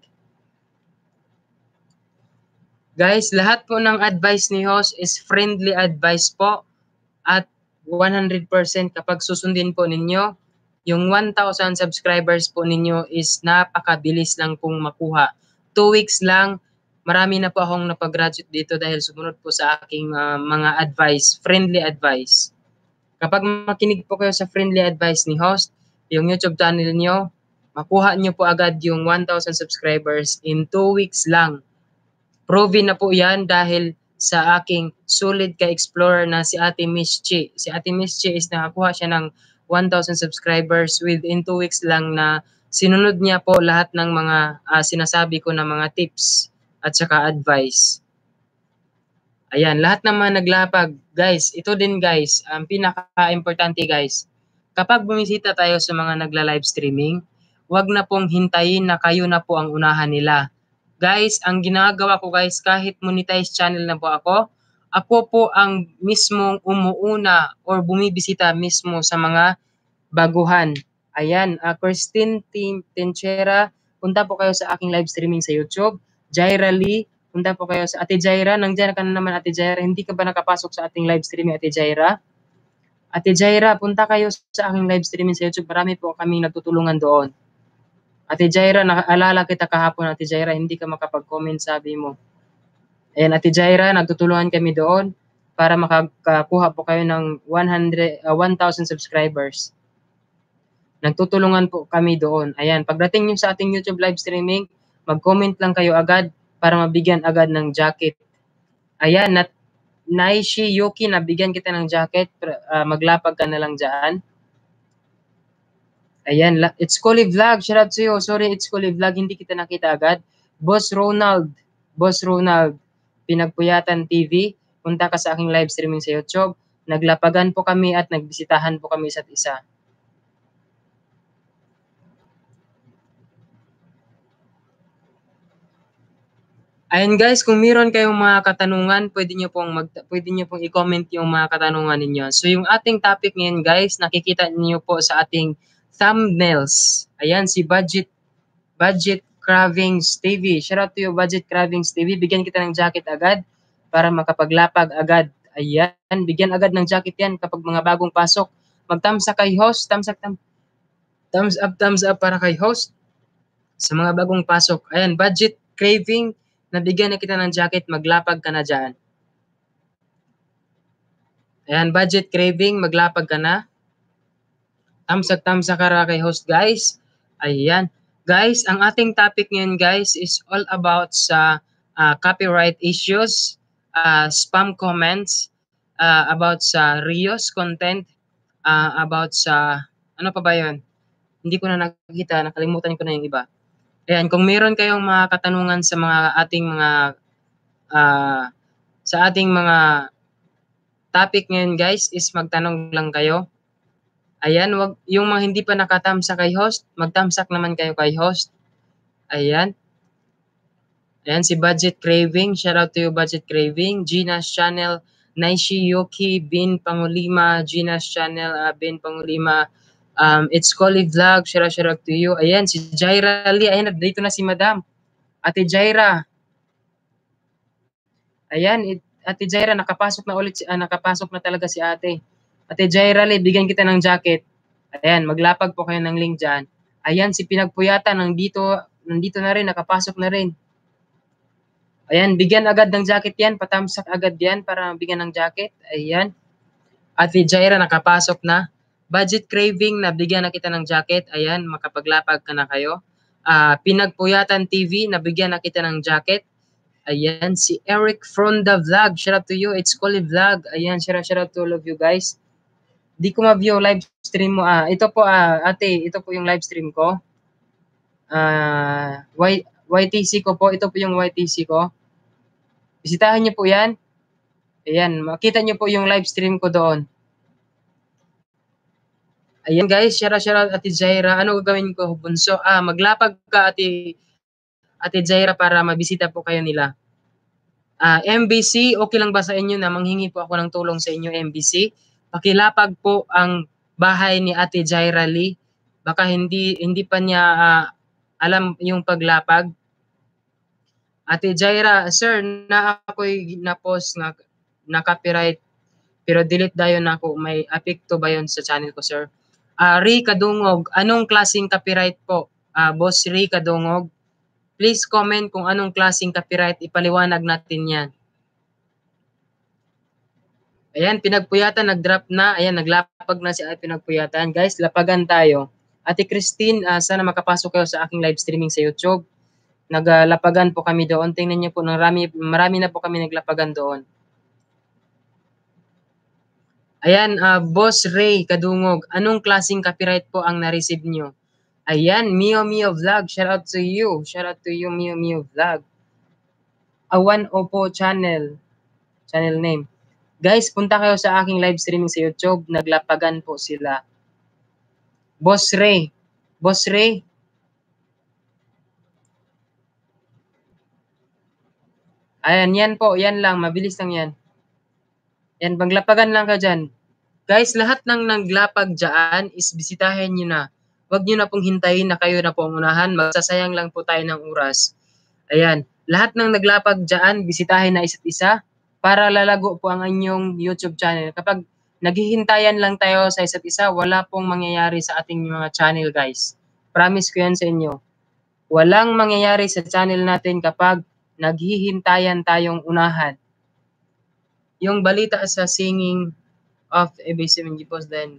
Guys, lahat po ng advice ni host is friendly advice po at 100% kapag susundin po ninyo, yung 1,000 subscribers po ninyo is napakabilis lang pong makuha. 2 weeks lang, marami na po akong napag-graduate dito dahil sumunod po sa aking mga advice, friendly advice. Kapag makinig po kayo sa friendly advice ni host, yung YouTube channel nyo, makuha nyo po agad yung 1,000 subscribers in 2 weeks lang. Proven na po yan dahil sa aking sulit ka-explorer na si Ate Miss Chi. Si Ate Miss Chi is nakakuha siya ng 1,000 subscribers within 2 weeks lang na sinunod niya po lahat ng mga sinasabi ko na mga tips at saka advice. Ayan, lahat ng mga naglapag, guys, ito din guys, ang pinaka-importante guys, kapag bumisita tayo sa mga nagla-live streaming, wag na pong hintayin na kayo na po ang unahan nila. Guys, ang ginagawa ko guys, kahit monetize channel na po ako po ang mismong umuuna or bumibisita mismo sa mga baguhan. Ayan, Christine Tenchera, punta po kayo sa aking live streaming sa YouTube. Jaira Lee, punta po kayo sa Ate Jaira. Nandiyan ka na naman Ate Jaira. Hindi ka ba nakapasok sa ating live streaming Ate Jaira? Ate Jaira, punta kayo sa aking live streaming sa YouTube. Marami po kaming nagtutulungan doon. Ate Jaira, nakaalala kita kahapon, Ate Jaira, hindi ka makapag-comment, sabi mo. Ayan, Ate Jaira, nagtutulungan kami doon para makakuha po kayo ng 1,000 subscribers. Nagtutulungan po kami doon. Ayan, pagdating nyo sa ating YouTube live streaming, mag-comment lang kayo agad para mabigyan agad ng jacket. Ayan, Naishi Yuki, nabigyan kita ng jacket. Maglapag ka na lang dyan. Ayan, It's Cooley Vlog, shout out to you. Sorry, It's Cooley Vlog, hindi kita nakita agad. Boss Ronald, Pinagpuyatan TV, punta ka sa aking live streaming sa YouTube. Naglapagan po kami at nagbisitahan po kami isa't isa. Ayan guys, kung meron kayong mga katanungan, pwede nyo pong i-comment yung mga katanungan ninyo. So yung ating topic ngayon guys, nakikita niyo po sa ating thumbnails. Ayan, si Budget Cravings TV. Shout out to you, Budget Cravings TV. Bigyan kita ng jacket agad para makapaglapag agad. Ayan, bigyan agad ng jacket yan kapag mga bagong pasok. Mag-thumbs up kay host. Thumbs up para kay host. Sa mga bagong pasok. Ayan, Budget Craving. Nabigyan na kita ng jacket. Maglapag ka na dyan. Ayan, Budget Craving. Maglapag ka na. Thumbs up para kay host guys. Ayan. Guys, ang ating topic ngayon guys is all about sa copyright issues, spam comments, about sa reuse content, about sa, ano pa ba yun? Hindi ko na nakikita, nakalimutan ko na yung iba. Ayan, kung meron kayong mga katanungan sa mga ating mga, sa ating mga topic ngayon guys is magtanong lang kayo. Ayan, wag yung mga hindi pa nakatamsak kay host, magtamsak naman kayo kay host. Ayan. Ayan, si Budget Craving. Shout out to you, Budget Craving. Gina's Channel, Naishi Yuki, Bin Pangulima, Gina's Channel, Bin Pangulima. It's Cooley Vlog. Shout out to you. Ayan, si Jaira Lee. Ayan, dito na si Madam. Ate Jaira. Ayan, Ate Jaira, nakapasok na ulit, nakapasok na talaga si ate. Ate Jaira Lee, bigyan kita ng jacket. Ayan, maglapag po kayo ng link dyan. Ayan, si Pinagpuyatan, nandito na rin, nakapasok na rin. Ayan, bigyan agad ng jacket yan, patamsak agad yan para bigyan ng jacket. Ayan. Ate Jaira, nakapasok na. Budget craving, nabigyan na kita ng jacket. Ayan, makapaglapag ka na kayo. Pinagpuyatan TV, nabigyan na kita ng jacket. Ayan, si Eric from the vlog. Shout out to you. It's Collie Vlog. Ayan, shout out to all of you guys. Di ko ma-view live stream mo. Ito po, ate, ito po yung live stream ko. YTC ko po. Ito po yung YTC ko. Bisitahin niyo po yan. Ayan, makita niyo po yung live stream ko doon. Ayan guys, shout out Ate Jaira. Ano gagawin ko, Bunso? Maglapag ka Ate Jaira para mabisita po kayo nila. MBC, okay lang ba sa inyo na manghingi po ako ng tulong sa inyo, MBC? Pakilapag po ang bahay ni Ate Jaira Lee. Baka hindi pa niya alam yung paglapag. Ate Jaira, sir, na ako'y na-post na copyright pero delete dayon ako. May apekto ba yon sa channel ko, sir? Ray Kadungog, anong klaseng copyright po? Boss Ray Kadungog, please comment kung anong klaseng copyright, ipaliwanag natin yan. Ayan, pinagpuyatan, nag-drop na. Ayan, naglapag na si pinagpuyatan. Guys, lapagan tayo. Ate Christine, sana makapasok kayo sa aking live streaming sa YouTube. Naglapagan po kami doon. Tingnan niyo po, marami na po kami naglapagan doon. Ayan, Boss Ray Kadungog, anong klaseng copyright po ang na-receive nyo? Ayan, Mio Vlog, shout out to you. Shout out to you, Mio Vlog. Awan Opo channel name. Guys, punta kayo sa aking live streaming sa YouTube. Naglapagan po sila. Boss Ray. Ayan, yan po. Yan lang. Mabilis lang yan. Yan, maglapagan lang ka dyan. Guys, lahat ng naglapag dyan is bisitahin nyo na. Huwag nyo na pong hintayin na kayo na po ang unahan. Magsasayang lang po tayo ng oras. Ayan. Lahat ng naglapag dyan, bisitahin na isa't isa para lalago po ang inyong YouTube channel. Kapag naghihintayan lang tayo sa isa't isa, wala pong mangyayari sa ating mga channel, guys. Promise ko yan sa inyo. Walang mangyayari sa channel natin kapag naghihintayan tayong unahan. Yung balita sa singing of AB7G post then.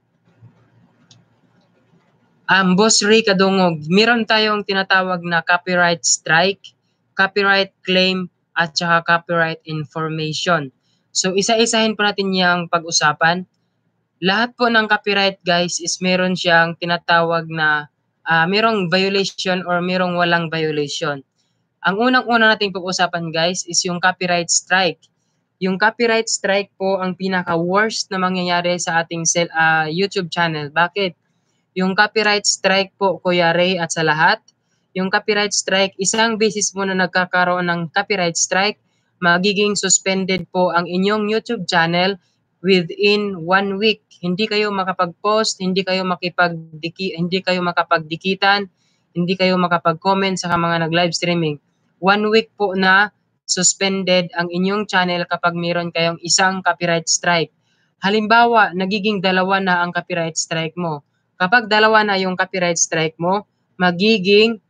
Boss Ray Kadungog, meron tayong tinatawag na copyright strike, copyright claim, at saka copyright information. So, isa-isahin po natin yung pag-usapan. Lahat po ng copyright, guys, is meron siyang tinatawag na merong violation or merong walang violation. Ang unang-una nating pag-usapan, guys, is yung copyright strike. Yung copyright strike po ang pinaka-worst na mangyayari sa ating YouTube channel. Bakit? Yung copyright strike po, Kuya Ray, at sa lahat, yung copyright strike, isang beses mo na nagkakaroon ng copyright strike, magiging suspended po ang inyong YouTube channel within 1 week. Hindi kayo makapag-post, hindi kayo makapagdikitan, hindi kayo makapag-comment sa mga nag-live streaming. 1 week po na suspended ang inyong channel kapag meron kayong isang copyright strike. Halimbawa, nagiging 2 na ang copyright strike mo. Kapag 2 na yung copyright strike mo, magiging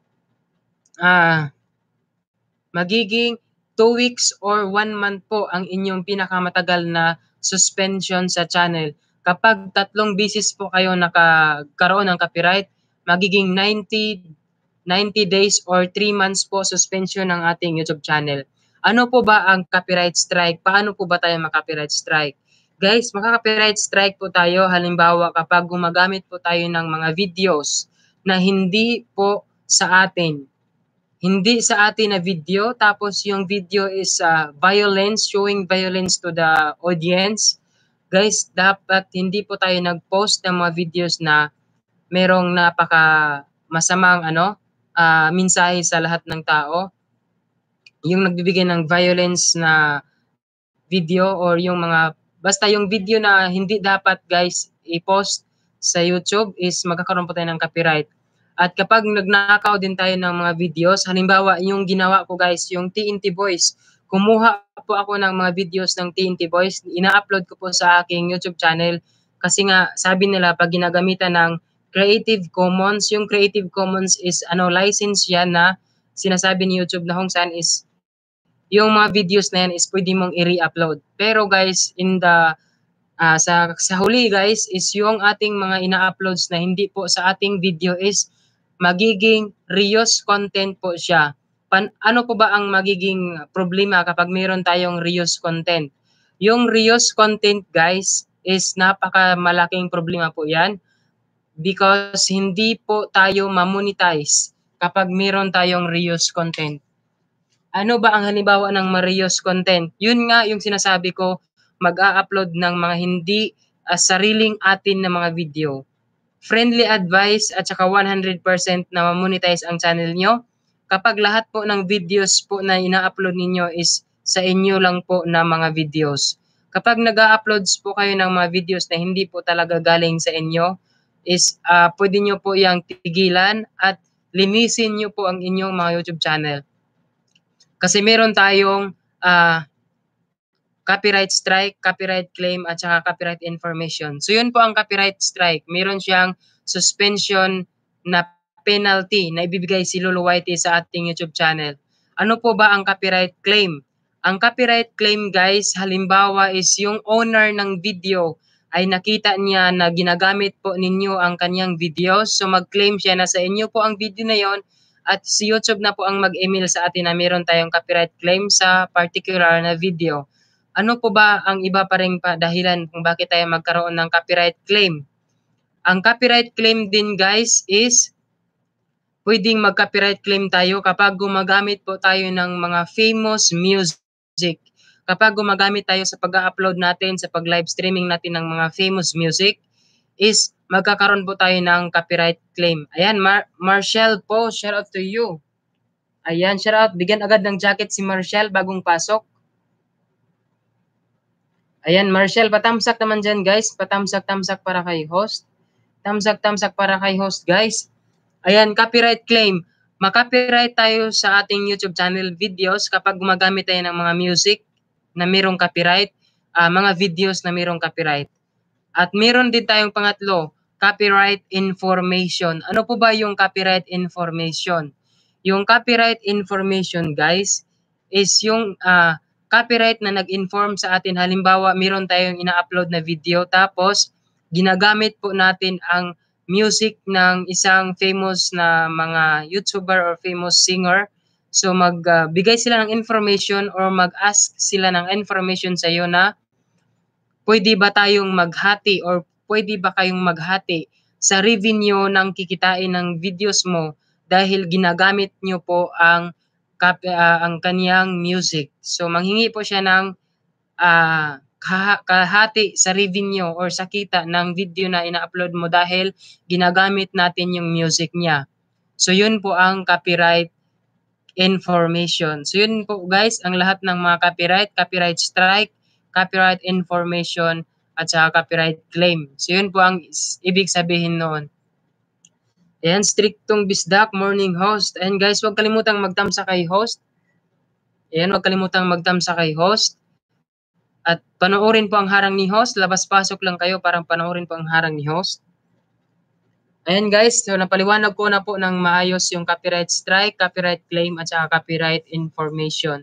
2 weeks or 1 month po ang inyong pinakamatagal na suspension sa channel. Kapag 3 beses po kayo nakakaroon ng copyright, magiging 90 days or 3 months po suspension ng ating YouTube channel. Ano po ba ang copyright strike? Paano po ba tayo maka-copyright strike? Guys, maka-copyright strike po tayo halimbawa kapag gumagamit po tayo ng mga videos na hindi po sa atin. Hindi sa atin na video, tapos yung video is violence, showing violence to the audience. Guys, dapat hindi po tayo nag-post ng mga videos na merong napaka masamang mensahe sa lahat ng tao. Yung nagbibigay ng violence na video or yung mga basta yung video na hindi dapat, guys, i-post sa YouTube is magkakaroon po tayo ng copyright. At kapag nagnakaw din tayo ng mga videos, halimbawa yung ginawa ko, guys, yung TNT Boys, kumuha po ako ng mga videos ng TNT Boys, ina-upload ko po sa aking YouTube channel kasi nga sabi nila pag ginagamitan ng Creative Commons, yung Creative Commons is license yan na sinasabi ni YouTube na kung saan is yung mga videos na yan is pwede mong i-re-upload. Pero guys, sa huli guys is yung ating mga ina-uploads na hindi po sa ating video is magiging reuse content po siya. Ano po ba ang magiging problema kapag mayroon tayong reuse content? Yung reuse content guys is napaka-malaking problema po yan because hindi po tayo ma-monetize kapag mayroon tayong reuse content. Ano ba ang halimbawa ng ma-reuse content? Yun nga yung sinasabi ko, mag-a-upload ng mga hindi sariling atin na mga video. Friendly advice at saka 100% na ma-monetize ang channel nyo. Kapag lahat po ng videos po na ina-upload ninyo is sa inyo lang po na mga videos. Kapag nag-a-uploads po kayo ng mga videos na hindi po talaga galing sa inyo, is pwede nyo po yung tigilan at linisin nyo po ang inyong mga YouTube channel. Kasi meron tayong copyright strike, copyright claim, at saka copyright information. So yun po ang copyright strike. Meron siyang suspension na penalty na ibibigay si Lolo Whitey sa ating YouTube channel. Ano po ba ang copyright claim? Ang copyright claim guys, halimbawa is yung owner ng video ay nakita niya na ginagamit po ninyo ang kanyang video. So mag-claim siya na sa inyo po ang video na yon at si YouTube na po ang mag-email sa atin na meron tayong copyright claim sa particular na video. Ano po ba ang iba pa ring dahilan kung bakit tayo magkaroon ng copyright claim? Ang copyright claim din guys is pwedeng mag-copyright claim tayo kapag gumagamit po tayo ng mga famous music. Kapag gumagamit tayo sa pag-upload natin, sa pag-live streaming natin ng mga famous music, is magkakaroon po tayo ng copyright claim. Ayan, Marshall po, shout out to you. Ayan, shout out. Bigyan agad ng jacket si Marshall bagong pasok. Ayan, Marshall, patamsak naman dyan, guys. Patamsak-tamsak para kay host. Tamsak-tamsak para kay host, guys. Ayan, copyright claim. Makopyright tayo sa ating YouTube channel videos kapag gumagamit tayo ng mga music na mayroong copyright, mga videos na mayroong copyright. At meron din tayong pangatlo, copyright information. Ano po ba yung copyright information? Yung copyright information, guys, is yung copyright na nag-inform sa atin. Halimbawa, meron tayong ina-upload na video tapos ginagamit po natin ang music ng isang famous na mga YouTuber or famous singer. So magbigay sila ng information or mag-ask sila ng information sa iyo na pwede ba tayong maghati or pwede ba kayong maghati sa revenue ng kikitain ng videos mo dahil ginagamit nyo po ang kaniyang music. So manghingi po siya ng kahati sa revenue or sa kita ng video na ina-upload mo dahil ginagamit natin yung music niya. So yun po ang copyright information. So yun po guys, ang lahat ng mga copyright strike, copyright information, at saka copyright claim. So yun po ang ibig sabihin noon. Ayan, striktong bisdak, morning host. And guys, huwag kalimutang mag-thumbs kay host. Ayan, huwag kalimutang mag-thumbs kay host. At panoorin po ang harang ni host. Labas-pasok lang kayo para panoorin po ang harang ni host. Ayan guys, so napaliwanag ko na po ng maayos yung copyright strike, copyright claim, at saka copyright information.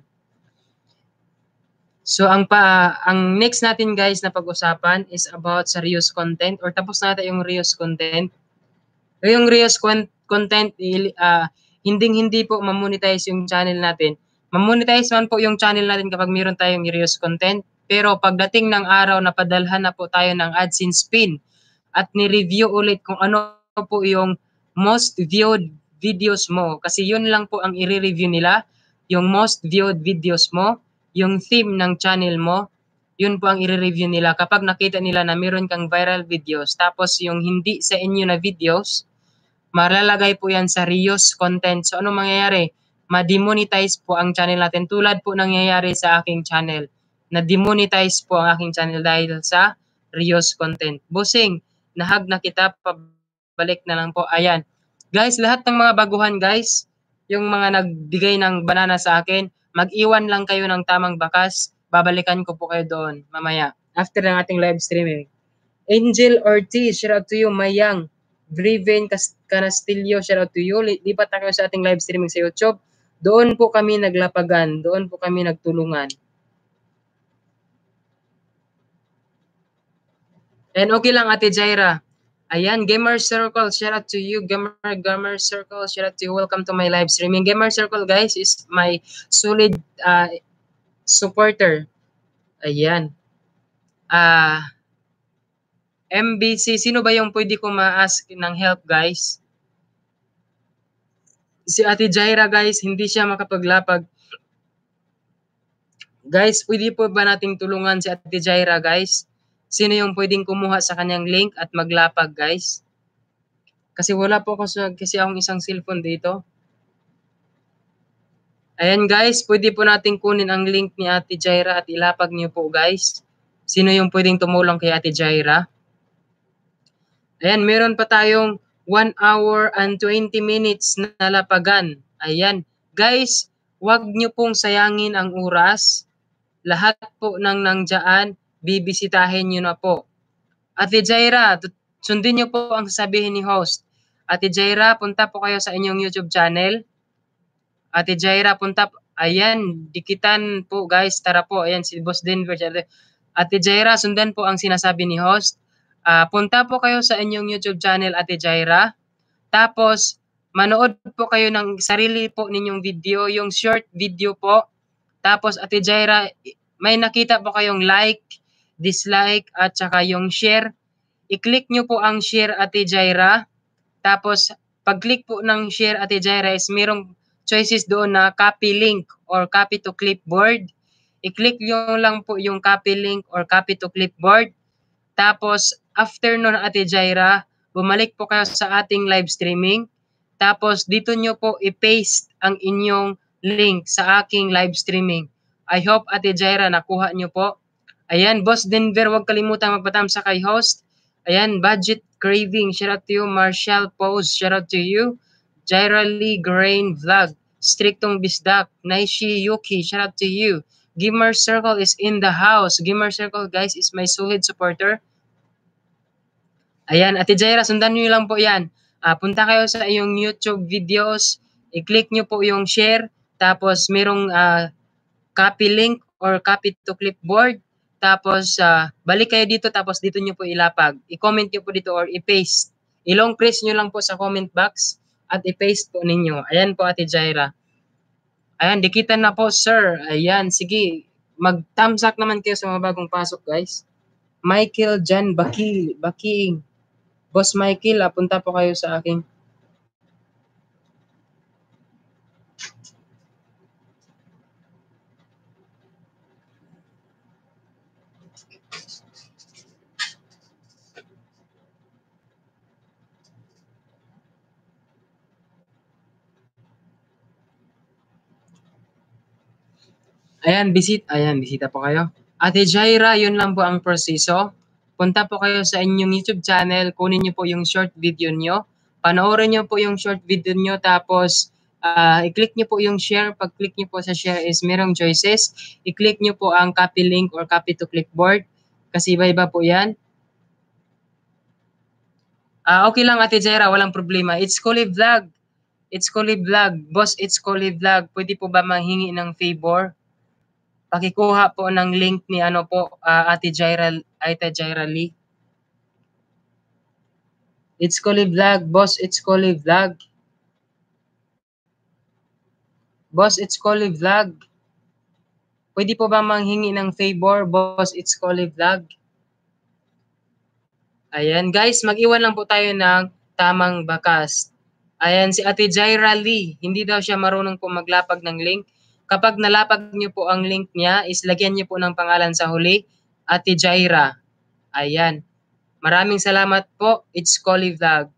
So ang next natin guys na pag-usapan is about sa reuse content or tapos na natin yung reuse content. Yung reuse content, hindi po ma-monetize yung channel natin. Ma-monetize man po yung channel natin kapag meron tayong reuse content. Pero pagdating ng araw na padalhan na po tayo ng AdSense pin at ni-review ulit kung ano po yung most viewed videos mo. Kasi yun lang po ang i-review nila. Yung most viewed videos mo, yung theme ng channel mo, yun po ang i-review nila. Kapag nakita nila na meron kang viral videos, tapos yung hindi sa inyo na videos, malalagay po yan sa reuse content. So ano mangyayari? Ma-demonetize po ang channel natin. Tulad po nangyayari sa aking channel. Na-demonetize po ang aking channel dahil sa reuse content. Bossing, nahag na kita, pabalik na lang po. Ayan. Guys, lahat ng mga baguhan guys, yung mga nagbigay ng banana sa akin, mag-iwan lang kayo ng tamang bakas. Babalikan ko po kayo doon mamaya after ng ating live streaming. Angel Ortiz, shout out to you. Mayang Briven Canastillo, shout out to you. Lipat na kayo sa ating live streaming sa YouTube. Doon po kami naglapagan, doon po kami nagtulungan. And okay lang, Ate Jaira. Ayan, Gamer Circle, shout out to you. Gamer Circle, shout out to you. Welcome to my live streaming. Gamer Circle, guys, is my solid supporter. Ayan. MBC, sino ba yung pwede ko ma-ask ng help, guys? Si Ate Jaira, guys, hindi siya makapaglapag. Guys, pwede po ba nating tulungan si Ate Jaira, guys? Sino yung pwedeng kumuha sa kanyang link at maglapag, guys? Kasi wala po kasi akong isang cellphone dito. Ayan, guys, pwede po nating kunin ang link ni Ate Jaira at ilapag niyo po, guys. Sino yung pwedeng tumulong kay Ate Jaira? Ayan, meron pa tayong 1 hour and 20 minutes na lapagan. Ayan. Guys, wag niyo pong sayangin ang oras. Lahat po ng nandiyan, bibisitahin niyo na po. Ate Jaira, sundin niyo po ang sasabihin ni host. Ate Jaira, punta po kayo sa inyong YouTube channel. Ate Jaira, punta po. Ayan, dikitan po guys. Tara po. Ayan, si Boss Denver. Ate Jaira, sundan po ang sinasabi ni host. Punta po kayo sa inyong YouTube channel, Ate Jaira. Tapos, manood po kayo ng sarili po ninyong video, yung short video po. Tapos, Ate Jaira, may nakita po kayong like, dislike, at saka yung share. I-click nyo po ang share, Ate Jaira. Tapos, pag-click po ng share, Ate Jaira, is merong choices doon na copy link or copy to clipboard. I-click nyo lang po yung copy link or copy to clipboard. Tapos, after nun, Ate Jaira, bumalik po kayo sa ating live streaming. Tapos, dito nyo po i-paste ang inyong link sa aking live streaming. I hope, Ate Jaira, nakuha nyo po. Ayan, Boss Denver, huwag kalimutang magpatamsa kay host. Ayan, Budget Craving, shout out to you. Marshall Pose, shout out to you. Jaira Lee Grain Vlog, Striktong Bisdak, Naishi Yuki, shout out to you. Gamer Circle is in the house. Gamer Circle, guys, is my solid supporter. Ayan, Ate Jaira, sundan nyo lang po yan. Punta kayo sa iyong YouTube videos, i-click nyo po yung share, tapos merong copy link or copy to clipboard, tapos balik kayo dito, tapos dito nyo po ilapag. I-comment nyo po dito or i-paste. I-long press nyo lang po sa comment box at i-paste po ninyo. Ayan po, Ate Jaira. Ayan, dikitan na po, sir. Ayan, sige. Mag-thumbs up naman kayo sa mga bagong pasok, guys. Michael Jan Baking. Boss Michael, punta po kayo sa aking. Ayan, bisita po kayo. Ate Jaira, yun lang po ang proseso. Punta po kayo sa inyong YouTube channel, kunin niyo po yung short video niyo. Panoorin niyo po yung short video niyo, tapos i-click niyo po yung share. Pag-click niyo po sa share is merong choices. I-click niyo po ang copy link or copy to clipboard. Kasi iba-iba po yan. Okay lang, Ate Jaira, walang problema. It's Kuli Vlog. It's Kuli Vlog. Boss, it's Kuli Vlog. Pwede po ba manghingi ng favor? Pakikuha po ng link ni Ate Jaira Lee. It's Kuli Vlog, boss, it's Kuli Vlog. Boss, it's Kuli Vlog. Pwede po ba manghingi ng favor, boss, it's Kuli Vlog? Ayan, guys, mag-iwan lang po tayo ng tamang bakas. Ayan, si Ate Jaira Lee, hindi daw siya marunong po maglapag ng link. Kapag nalapag niyo po ang link niya, is lagyan niyo po ng pangalan sa huli, Ate Jaira. Ayan. Maraming salamat po. It's Koli Vlog.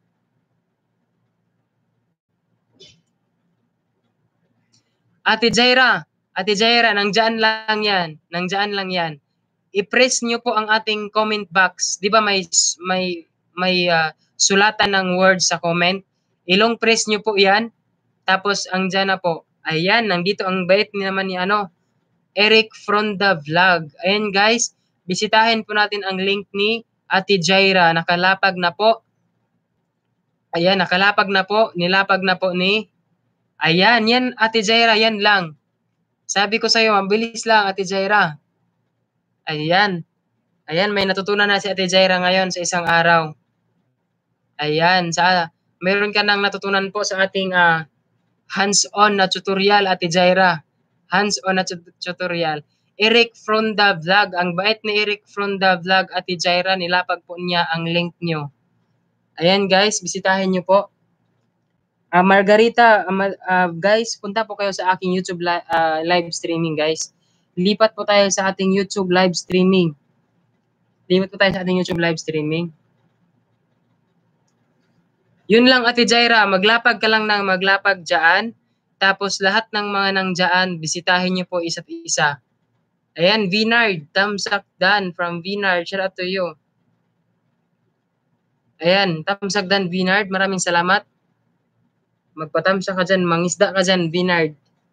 Ate Jaira, nandiyan lang yan. Nandiyan lang yan. I-press niyo po ang ating comment box. 'Di ba may sulatan ng words sa comment? Ilong press niyo po 'yan. Tapos ang diyan na po. Ayan, nandito ang bait ni naman ni Eric from the vlog. Ayan guys, bisitahin po natin ang link ni Ate Jaira. Nakalapag na po. Ayan, nakalapag na po. Nilapag na po ni Ayan, yan Ate Jaira, yan lang. Sabi ko sa'yo, mabilis lang Ate Jaira. Ayan. Ayan, may natutunan na si Ate Jaira ngayon sa isang araw. Ayan, meron ka nang natutunan po sa ating hands-on na tutorial, Ate Jaira. Hands-on na tutorial. Eric Fronda Vlog. Ang bait ni Eric Fronda Vlog, Ate Jaira, nilapag po niya ang link nyo. Ayan guys, bisitahin nyo po. Margarita, guys, punta po kayo sa aking YouTube live streaming, guys. Lipat po tayo sa ating YouTube live streaming. Lipat po tayo sa ating YouTube live streaming. Yun lang Ate Jaira, maglapag ka lang ng maglapag dyan. Tapos lahat ng mga nang dyan, bisitahin niyo po isa't isa. Ayan, Vinard, thumbs up done from Vinard. Shout out to you. Ayan, thumbs up done, Vinard. Maraming salamat. Magpatamsa ka dyan, mangisda ka dyan, Vinard.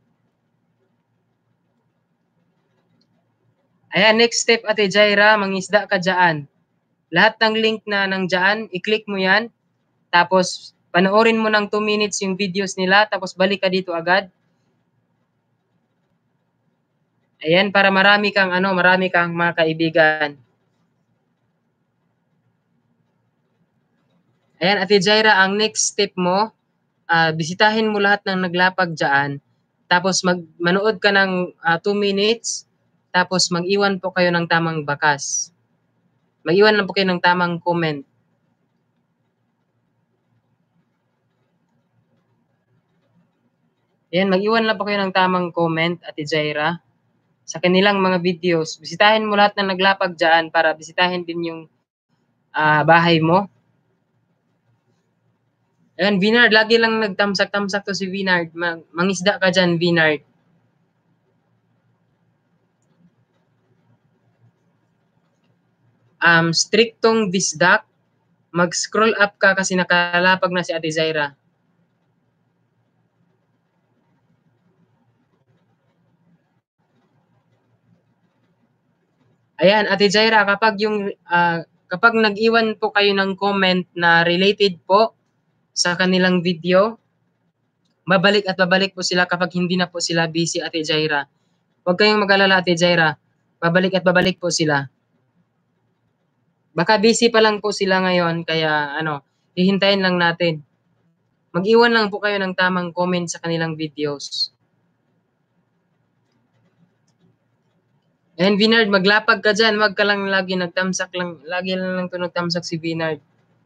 Ayan, next step Ate Jaira, mangisda ka dyan. Lahat ng link na nang dyan, i-click mo yan. Tapos, panoorin mo ng 2 minutes yung videos nila, tapos balik ka dito agad. Ayan, para marami kang mga kaibigan. Ayan, Ate Jaira, ang next step mo, bisitahin mo lahat ng naglapag dyan. Tapos, manood ka ng 2 minutes. Tapos, mag-iwan po kayo ng tamang bakas. Mag-iwan lang po kayo ng tamang comment. Ayan, mag-iwan lang po kayo ng tamang comment, Ate Jaira, sa kanilang mga videos. Bisitahin mo lahat ng naglapag dyan para bisitahin din yung bahay mo. Ayan, Vinard, lagi lang nagtamsak-tamsak to si Vinard. Mangisda ka dyan, Vinard. Striktong bisdak, mag-scroll up ka kasi nakalapag na si Ate Zaira. Ayan, Ate Zaira, kapag nag-iwan po kayo ng comment na related po sa kanilang video, babalik at babalik po sila kapag hindi na po sila busy, Ate Zaira. Huwag kayong mag-alala, Ate Zaira. Babalik at babalik po sila. Baka busy pa lang po sila ngayon, kaya hihintayin lang natin. Mag-iwan lang po kayo ng tamang comment sa kanilang videos. And Vinard, maglapag ka dyan. Wag ka lang lagi nagtamsak lang. Lagi lang ito nagtamsak si Vinard.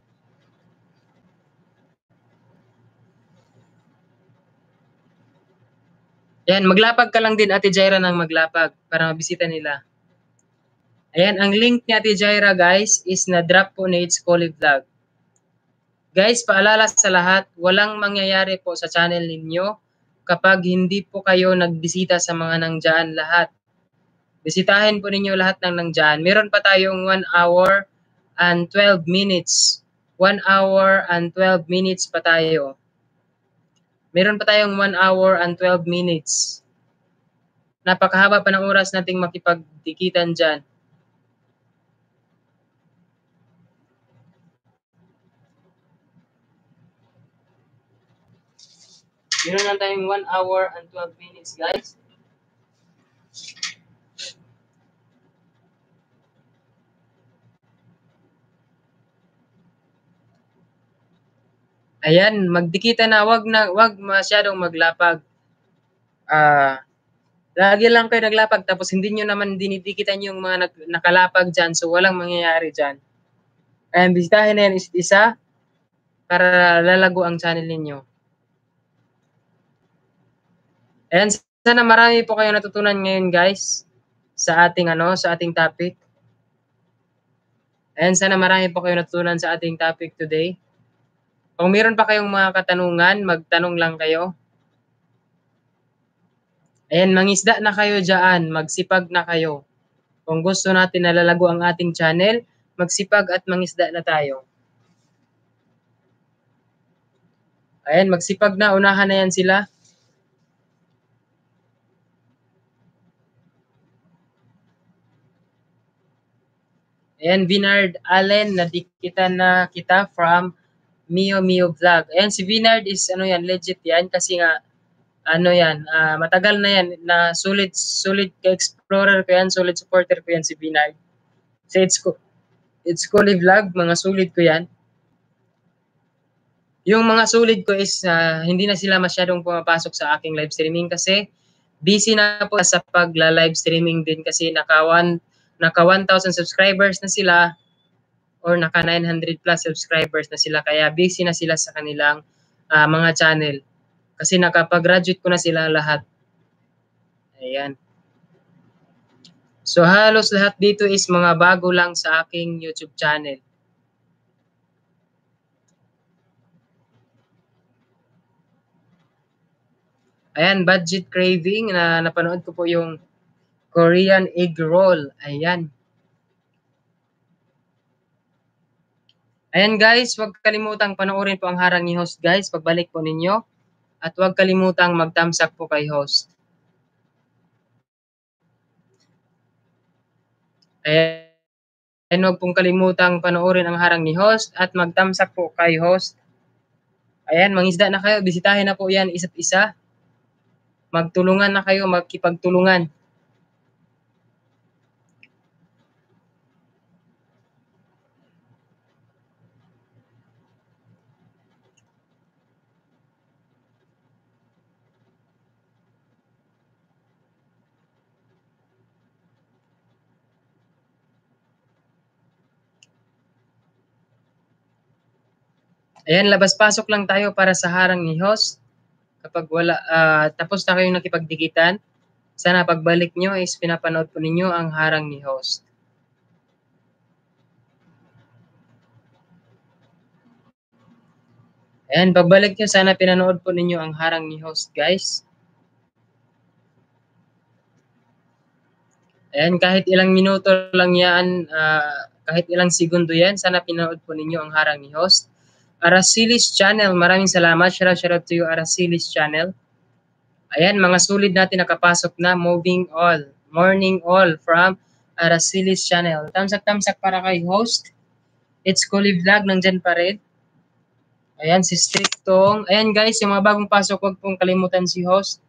Ayan, maglapag ka lang din Ate Jaira ng maglapag para mabisita nila. Ayan, ang link ni Ate Jaira guys is na-drop po ni It's Collie Vlog. Guys, paalala sa lahat, walang mangyayari po sa channel ninyo kapag hindi po kayo nagbisita sa mga nangdyan lahat. Bisitahin po ninyo lahat ng nangdyan. Meron pa tayong 1 hour and 12 minutes. 1 hour and 12 minutes pa tayo. Meron pa tayong 1 hour and 12 minutes. Napakahaba pa ng oras nating makipagdikitan dyan. Meron lang tayong 1 hour and 12 minutes, guys. Ayan, magdikitan na, wag masyadong maglapag. Lagi lang kayo naglapag tapos hindi nyo naman dinidikitan yung mga nakalapag dyan, so walang mangyayari dyan. Ayan, bisitahin na yan isa para lalago ang channel ninyo. Ayan, sana marami po kayo natutunan ngayon guys sa ating topic. Ayan, sana marami po kayo natutunan sa ating topic today. Kung meron pa kayong mga katanungan, magtanong lang kayo. Ayan, mangisda na kayo dyan, magsipag na kayo. Kung gusto natin na lalago ang ating channel, magsipag at mangisda na tayo. Ayan, magsipag na, unahan na yan sila. Ayan, Vinard Allen, nadikitan na kita from Mio Vlog. Ayan, si Vinard is legit yan kasi nga Ano yan, matagal na yan, na sulit ka-explorer ko yan, sulit supporter ko yan si Binay. Sa It's Coolly Vlog, mga sulit ko yan. Yung mga sulit ko is hindi na sila masyadong pumapasok sa aking live streaming kasi busy na po sa pagla-live streaming din kasi naka 1,000 subscribers na sila or naka 900 plus subscribers na sila kaya busy na sila sa kanilang mga channel kasi nakapag-graduate ko na sila lahat. Ayan. So halos lahat dito is mga bago lang sa aking YouTube channel. Ayan, budget craving na napanood ko po yung Korean egg roll. Ayan. Ayan guys, huwag kalimutang panoorin po ang harang ni host guys pagbalik po ninyo. At huwag kalimutang mag-thumbs up po kay host. Ayan, huwag pong kalimutang panoorin ang harang ni host at mag-thumbs up po kay host. Ayan, mangisda na kayo. Bisitahin na po yan isa't isa. Magtulungan na kayo, magkipagtulungan. Ayan, labas-pasok lang tayo para sa harang ni host. Kapag wala, tapos na kayong nakipagdikitan, sana pagbalik nyo is pinapanood po ninyo ang harang ni host. Ayan, pagbalik nyo, sana pinanood po ninyo ang harang ni host, guys. Ayan, kahit ilang minuto lang yan, kahit ilang segundo yan, sana pinanood po ninyo ang harang ni host. Arasilis Channel, maraming salamat. Shout out to you, Arasilis Channel. Ayan, mga sulit natin nakapasok na. Moving all. Morning all from Arasilis Channel. Tamsak para kay host. It's Coolly Vlog, nandyan pa rin. Ayan, si Strictong. Ayan guys, yung mga bagong pasok, huwag pong kalimutan si host.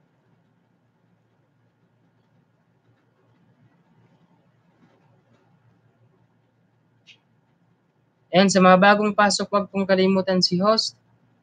Ayan, sa mga bagong pasok, huwag pong kalimutan si host.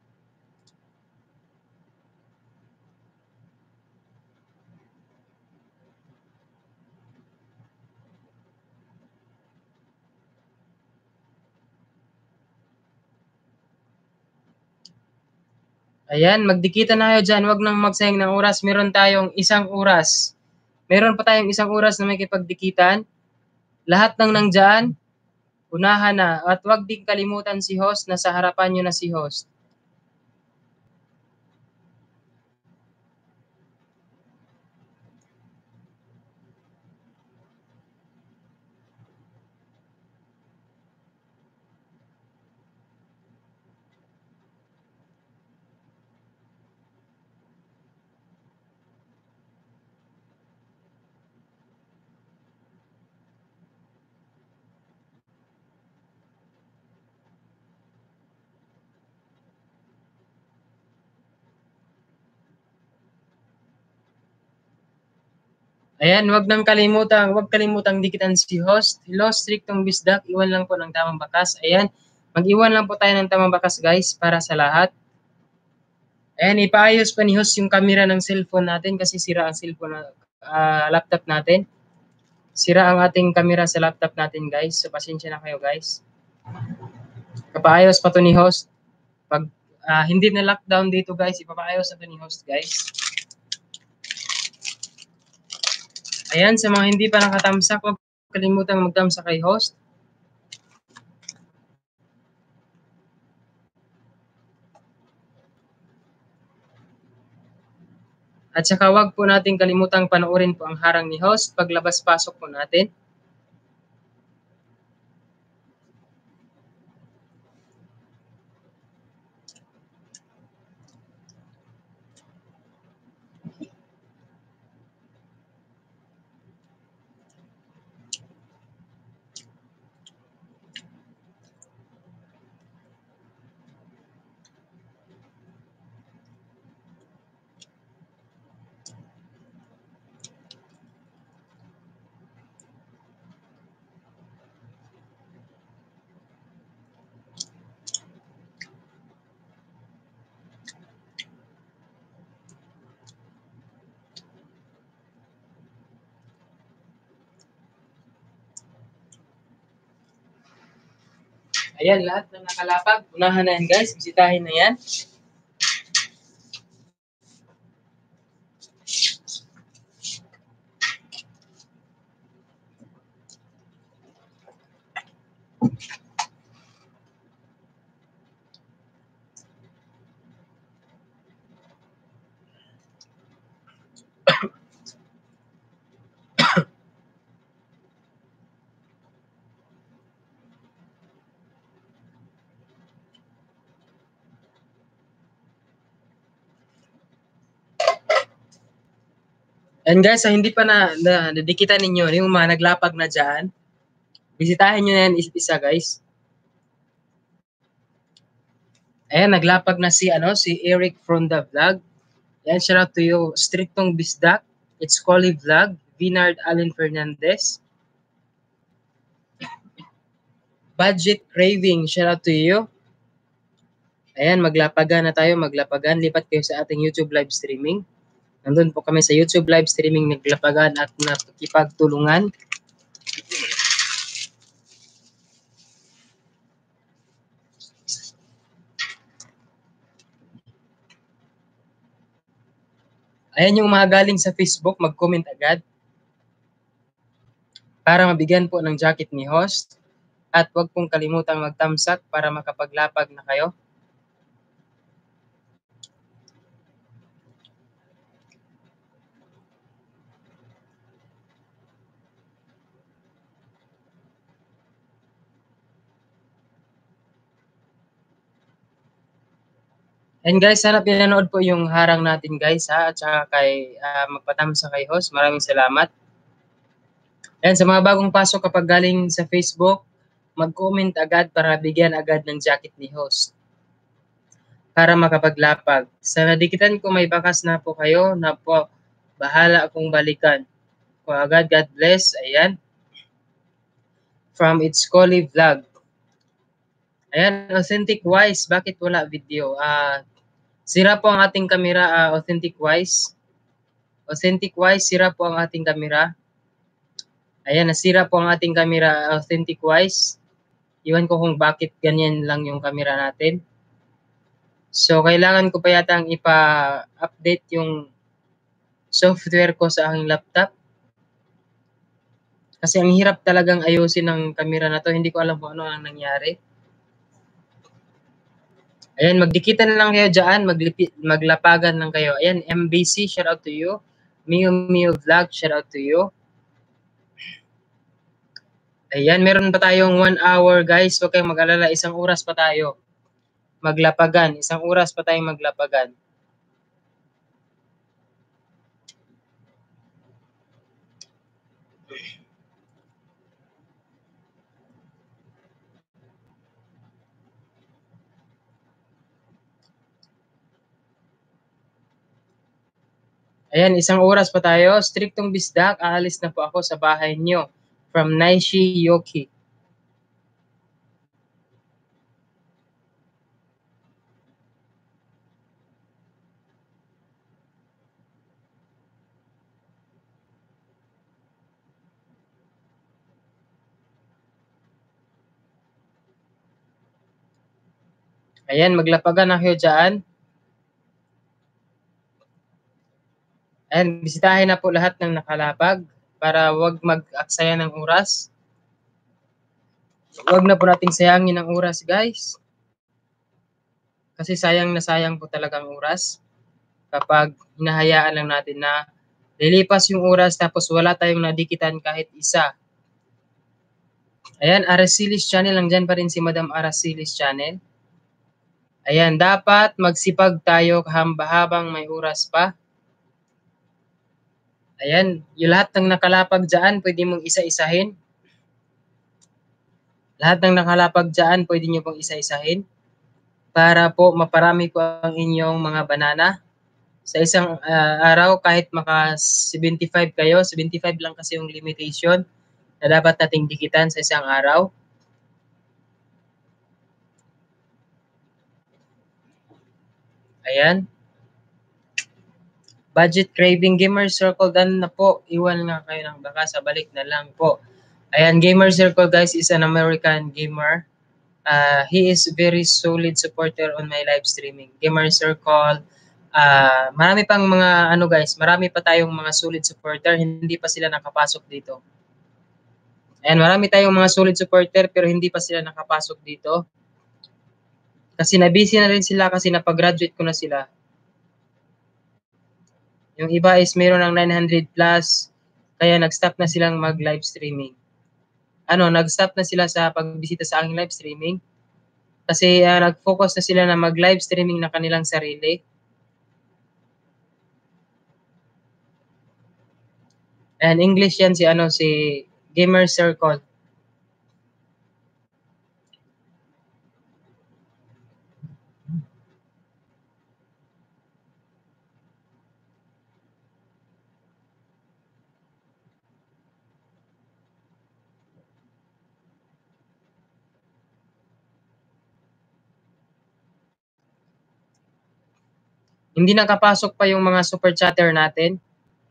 Ayan, magdikita na kayo dyan. Huwag nang magsayang ng oras. Meron tayong isang oras. Meron pa tayong isang oras na may kipagdikitan. Lahat ng nandyan, unahan na. At huwag din kalimutan si host. Nasa harapan nyo na si host. Ayan, huwag kalimutang dikitan si host. Hello, Strictong Bisdak. Iwan lang po ng tamang bakas. Ayan, mag-iwan lang po tayo ng tamang bakas guys para sa lahat. Ayan, ipaayos pa ni host yung camera ng cellphone natin kasi sira ang cellphone na laptop natin. Sira ang ating camera sa laptop natin guys. So, pasensya na kayo guys. Ipaayos pa to ni host. Pag hindi na lockdown dito guys, ipapaayos na to ni host guys. Ayan, sa mga hindi pa nakatamsak, huwag kalimutan magtamsak kay host. At saka huwag po natin kalimutang panoorin po ang harang ni host paglabas-pasok po natin. Ayan, lahat ng nakalapag. Unahan na yan guys. Bisitahin na yan. And guys, hindi pa nadikitan ninyo, yung mga naglapag na dyan, bisitahin nyo na yan isa guys. Ayan, naglapag na si Eric from the vlog. Ayan, shout out to you. Strictong Bisdak, It's Collie Vlog, Vinard Allen Fernandez. Budget Craving, shout out to you. Ayan, maglapagan na tayo, maglapagan. Lipat kayo sa ating YouTube live streaming. Nandun po kami sa YouTube live streaming, naglapagan at nakikipagtulungan. Ayan yung mga galing sa Facebook, mag-comment agad para mabigyan po ng jacket ni host. At huwag pong kalimutang mag-thumbs up para makapaglapag na kayo. And guys, sana pinanood po yung harang natin guys ha, at saka kay magpa-thumbs up kay host. Maraming salamat. And sa mga bagong pasok kapag galing sa Facebook, mag-comment agad para bigyan agad ng jacket ni host para makapaglapag. Sa nadikitan ko may bakas na po kayo na po bahala akong balikan. Ko agad, God bless. Ayan. From It's Collie Vlog. Ayan, Authentic Wise. Bakit wala video? Sira po ang ating kamera, Authentic Wise. Authentic Wise, sira po ang ating kamera. Ayan, nasira po ang ating camera Authentic Wise. Iwan ko kung bakit ganyan lang yung camera natin. So, kailangan ko pa yata ang ipa-update yung software ko sa aking laptop. Kasi ang hirap talagang ayusin ng camera na to. Hindi ko alam kung ano ang nangyari. Ayan, magdikitan na lang kayo dyan. Maglapagan lang kayo. Ayan, MBC, shout out to you. Mio Mio Vlog, shout out to you. Ayan, meron pa tayong 1 hour guys. Huwag kayong mag-alala, 1 oras pa tayo maglapagan. 1 oras pa tayong maglapagan. Ayan, 1 oras pa tayo. Striktong Bisdak, aalis na po ako sa bahay nyo. From Naishi Yoki. Ayan, maglapagan na kayo dyan. Ayan, bisitahin na po lahat ng nakalapag para wag mag-aksaya ng oras. Wag na po nating sayangin ang oras, guys. Kasi sayang na sayang po talagang oras kapag hinahayaan lang natin na lilipas yung oras tapos wala tayong nadikitan kahit isa. Ayan, Aracilis Channel. Nandyan pa rin si Madam Aracilis Channel. Ayan, dapat magsipag tayo habang may oras pa. Ayan, yung lahat ng nakalapag dyan, pwede mong isa-isahin. Lahat ng nakalapag dyan, pwede nyo pong isa-isahin. Para po maparami po ang inyong mga banana. Sa isang araw, kahit maka 75 kayo, 75 lang kasi yung limitation na dapat nating dikitan sa isang araw. Ayan. Budget Craving Gamer Circle, done na po. Iwan nga kayo ng baka sa balik na lang po. Ayan, Gamer Circle guys is an American gamer. He is very solid supporter on my live streaming. Gamer Circle, marami pang mga ano guys, marami pa tayong mga solid supporter, hindi pa sila nakapasok dito. And marami tayong mga solid supporter pero hindi pa sila nakapasok dito. Kasi na-busy na rin sila kasi napag-graduate ko na sila. Yung iba is meron ng 900 plus, kaya nag-stop na silang mag-live streaming. Nag-stop na sila sa pagbisita sa aking live streaming. Kasi nag-focus na sila na mag-live streaming na kanilang sarili. And English yan si Gamer Circle. Hindi nakapasok pa yung mga super chatter natin.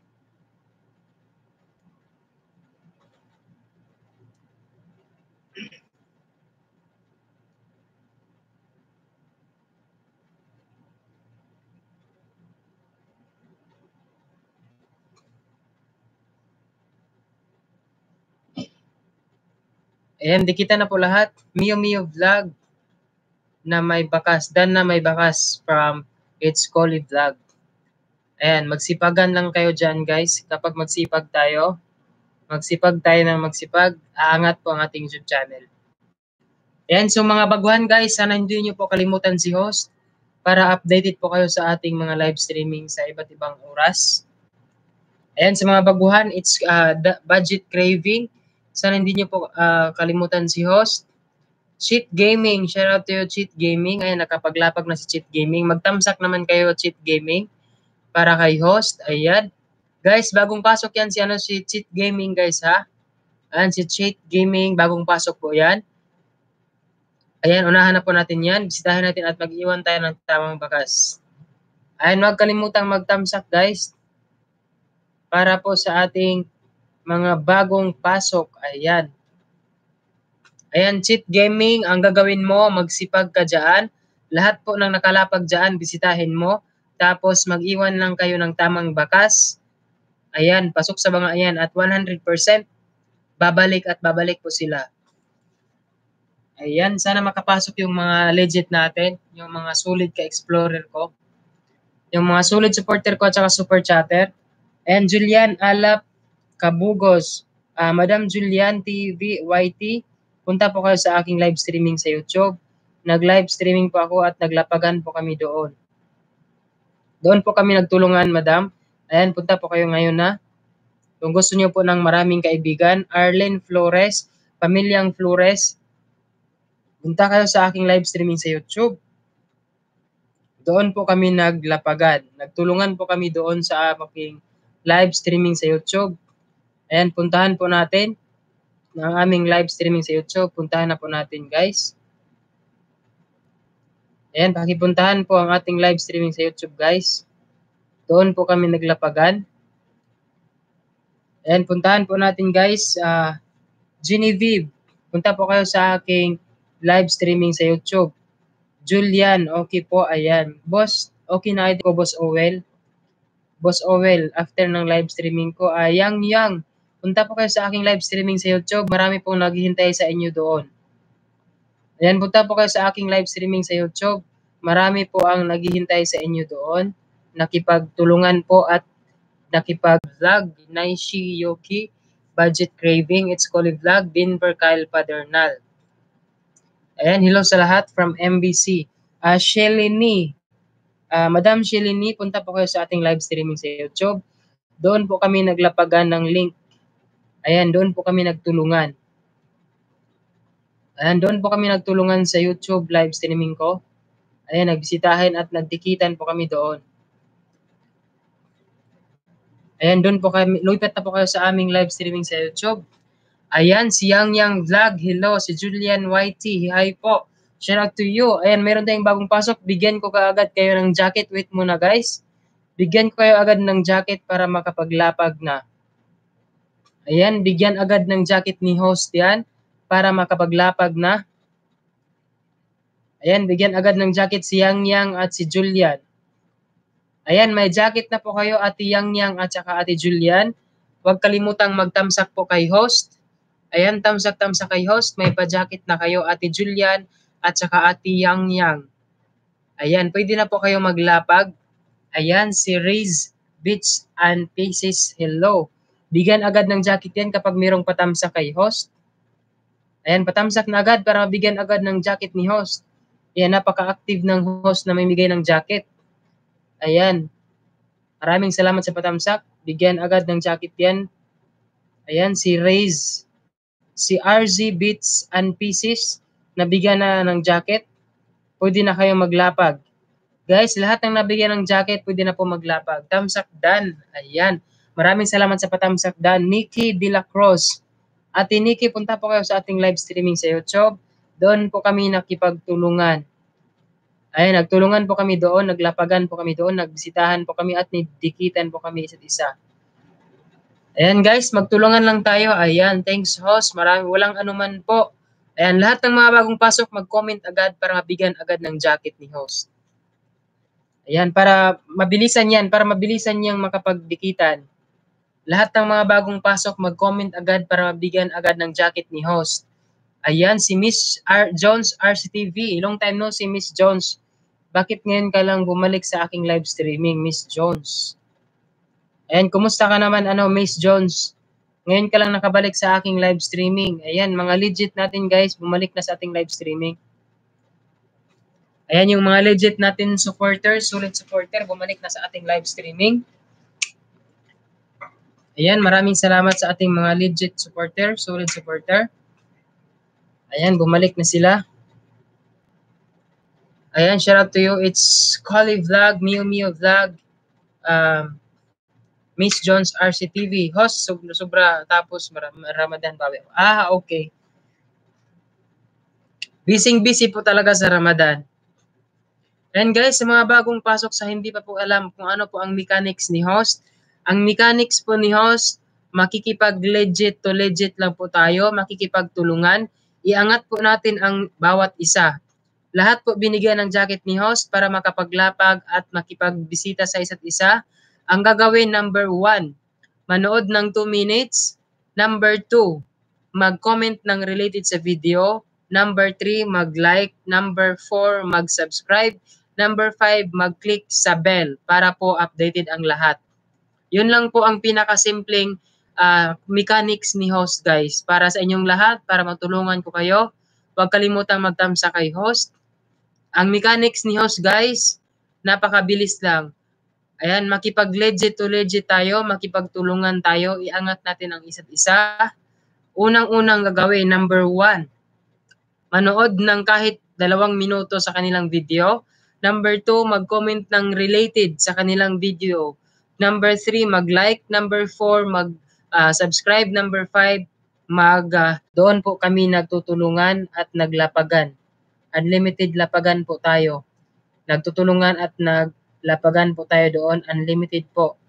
Ayan, di kita na po lahat. Mio Mio Vlog na may bakas. Dan na may bakas from It's Collie Vlog. Ayan, magsipagan lang kayo dyan guys. Kapag magsipag tayo ng magsipag, aangat po ang ating YouTube channel. Ayan, so mga baguhan guys, sana hindi nyo po kalimutan si host para updated po kayo sa ating mga live streaming sa iba't ibang oras. Ayan, sa mga baguhan, it's Budget Craving. Sana hindi nyo po kalimutan si host. Cheat Gaming, shout out to you, Cheat Gaming. Ayan, nakapaglapag na si Cheat Gaming. Magtamsak naman kayo, Cheat Gaming, para kay host. Ayan. Guys, bagong pasok yan si Cheat Gaming guys ha. Ayan, si Cheat Gaming, bagong pasok po yan. Ayan, unahan na po natin yan. Bisitahin natin at mag-iwan tayo ng tamang bakas. Ayan, huwag kalimutang magtamsak guys. Para po sa ating mga bagong pasok. Ayan. Ayan, Cheat Gaming, ang gagawin mo, magsipag ka dyan. Lahat po ng nakalapag dyan, bisitahin mo. Tapos mag-iwan lang kayo ng tamang bakas. Ayan, pasok sa mga ayan at 100% babalik po sila. Ayan, sana makapasok yung mga legit natin, yung mga solid ka-explorer ko. Yung mga solid supporter ko at saka super chatter. And Julian Alap Kabugos, Madam Julian TV YT, punta po kayo sa aking live streaming sa YouTube. Nag-live streaming po ako at naglapagan po kami doon. Doon po kami nagtulungan, madam. Ayan, punta po kayo ngayon na. Kung gusto niyo po ng maraming kaibigan, Arlen Flores, Pamilyang Flores, punta kayo sa aking live streaming sa YouTube. Doon po kami naglapagan. Nagtulungan po kami doon sa aking live streaming sa YouTube. Ayan, puntahan po natin ng aming live streaming sa YouTube. Puntahan na po natin guys. Ayan, pakipuntahan po ang ating live streaming sa YouTube guys. Doon po kami naglapagan. Ayan, puntahan po natin guys. Genevieve, punta po kayo sa aking live streaming sa YouTube. Julian, okay po, ayan. Boss, okay na ID ko, Boss Owel. Boss Owel, after ng live streaming ko, Yang, punta po kayo sa aking live streaming sa YouTube. Marami pong naghihintay sa inyo doon. Ayan, punta po kayo sa aking live streaming sa YouTube. Marami po ang naghihintay sa inyo doon. Nakipagtulungan po at nakipag-vlog. Naishi Yoki, Budget Craving, It's Collie Vlog, Binver Kyle Padernal. Ayan, hello sa lahat from MBC. Shelini, Madam Shelini, punta po kayo sa ating live streaming sa YouTube. Doon po kami naglapagan ng link. Ayan, doon po kami nagtulungan. Ayan, doon po kami nagtulungan sa YouTube live streaming ko. Ayan, nagbisitahin at nagtikitan po kami doon. Ayan, doon po kami, lumipat na po kayo sa aming live streaming sa YouTube. Ayan, si Yang Vlog, hello, si Julian YT, hi po. Shout out to you. Ayan, meron tayong bagong pasok. Bigyan ko kaagad kayo ng jacket. Wait muna guys. Bigyan ko kayo agad ng jacket para makapaglapag na. Ayan, bigyan agad ng jacket ni host yan para makapaglapag na. Ayan, bigyan agad ng jacket si Yang Yang at si Julian. Ayan, may jacket na po kayo, Ate Yang Yang at saka Ate Julian. Huwag kalimutang magtamsak po kay host. Ayan, tamsak-tamsak kay host. May pa-jacket na kayo, Ate Julian at saka Ate Yang Yang. Ayan, pwede na po kayo maglapag. Ayan, si Riz Beach and Pieces, hello. Bigyan agad ng jacket yan kapag mayroong patamsak kay host. Ayan, patamsak na agad para mabigyan agad ng jacket ni host. Ayan, napaka-active ng host na may bigay ng jacket. Ayan, maraming salamat sa patamsak. Bigyan agad ng jacket yan. Ayan, si Riz, si RZ Beats and Pieces, nabigyan na ng jacket. Pwede na kayo maglapag. Guys, lahat ng nabigyan ng jacket, pwede na po maglapag. Tamsak Dan. Ayan. Maraming salamat sa patamsak Dan. Nikki De La Cruz. Ate Nikki, punta po kayo sa ating live streaming sa YouTube. Doon po kami nakipagtulungan. Ayan, nagtulungan po kami doon, naglapagan po kami doon, nagbisitahan po kami at nidikitan po kami isa't isa. Ayan guys, magtulungan lang tayo. Ayan, thanks host. Walang anuman po. Ayan, lahat ng mga bagong pasok, mag-comment agad para mabigyan agad ng jacket ni host. Ayan, para mabilisan niyang makapagdikitan. Lahat ng mga bagong pasok, mag-comment agad para mabigyan agad ng jacket ni host. Ayan, si Miss Jones RCTV. Long time no si Miss Jones. Bakit ngayon ka lang bumalik sa aking live streaming, Miss Jones? Ayan, kumusta ka naman, Miss Jones? Ngayon ka lang nakabalik sa aking live streaming. Ayan, mga legit natin guys, bumalik na sa ating live streaming. Ayan yung mga legit natin supporters, solid supporter, bumalik na sa ating live streaming. Ayan, maraming salamat sa ating mga legit supporter, solid supporter. Ayan, bumalik na sila. Ayan, shout out to you. It's Collie Vlog, Mio Vlog, Miss Jones RCTV. Host, sobra tapos Ramadan pa. Okay. Busy po talaga sa Ramadan. And guys, sa mga bagong pasok sa hindi pa po alam kung ano po ang mechanics ni host, ang mechanics po ni host, makikipag-legit to legit lang po tayo, makikipagtulungan. Iangat po natin ang bawat isa. Lahat po binigyan ng jacket ni host para makapaglapag at makipagbisita sa isa't isa. Ang gagawin, number 1, manood ng 2 minutes. Number 2, mag-comment ng related sa video. Number 3, mag-like. Number 4, mag-subscribe. Number 5, mag-click sa bell para po updated ang lahat. Yun lang po ang pinakasimpleng mechanics ni host guys. Para sa inyong lahat, para matulungan ko kayo. Huwag kalimutang mag-thumbs up kay host. Ang mechanics ni host guys, napakabilis lang. Ayan, makipag-legit to legit tayo, makipagtulungan tayo, iangat natin ang isa't isa. Unang-unang gagawin, number 1, manood ng kahit 2 minuto sa kanilang video. Number 2, mag-comment ng related sa kanilang video. Number 3, mag-like. Number 4, mag-subscribe. Number 5, doon po kami nagtutulungan at naglapagan. Unlimited lapagan po tayo. Nagtutulungan at naglapagan po tayo doon. Unlimited po.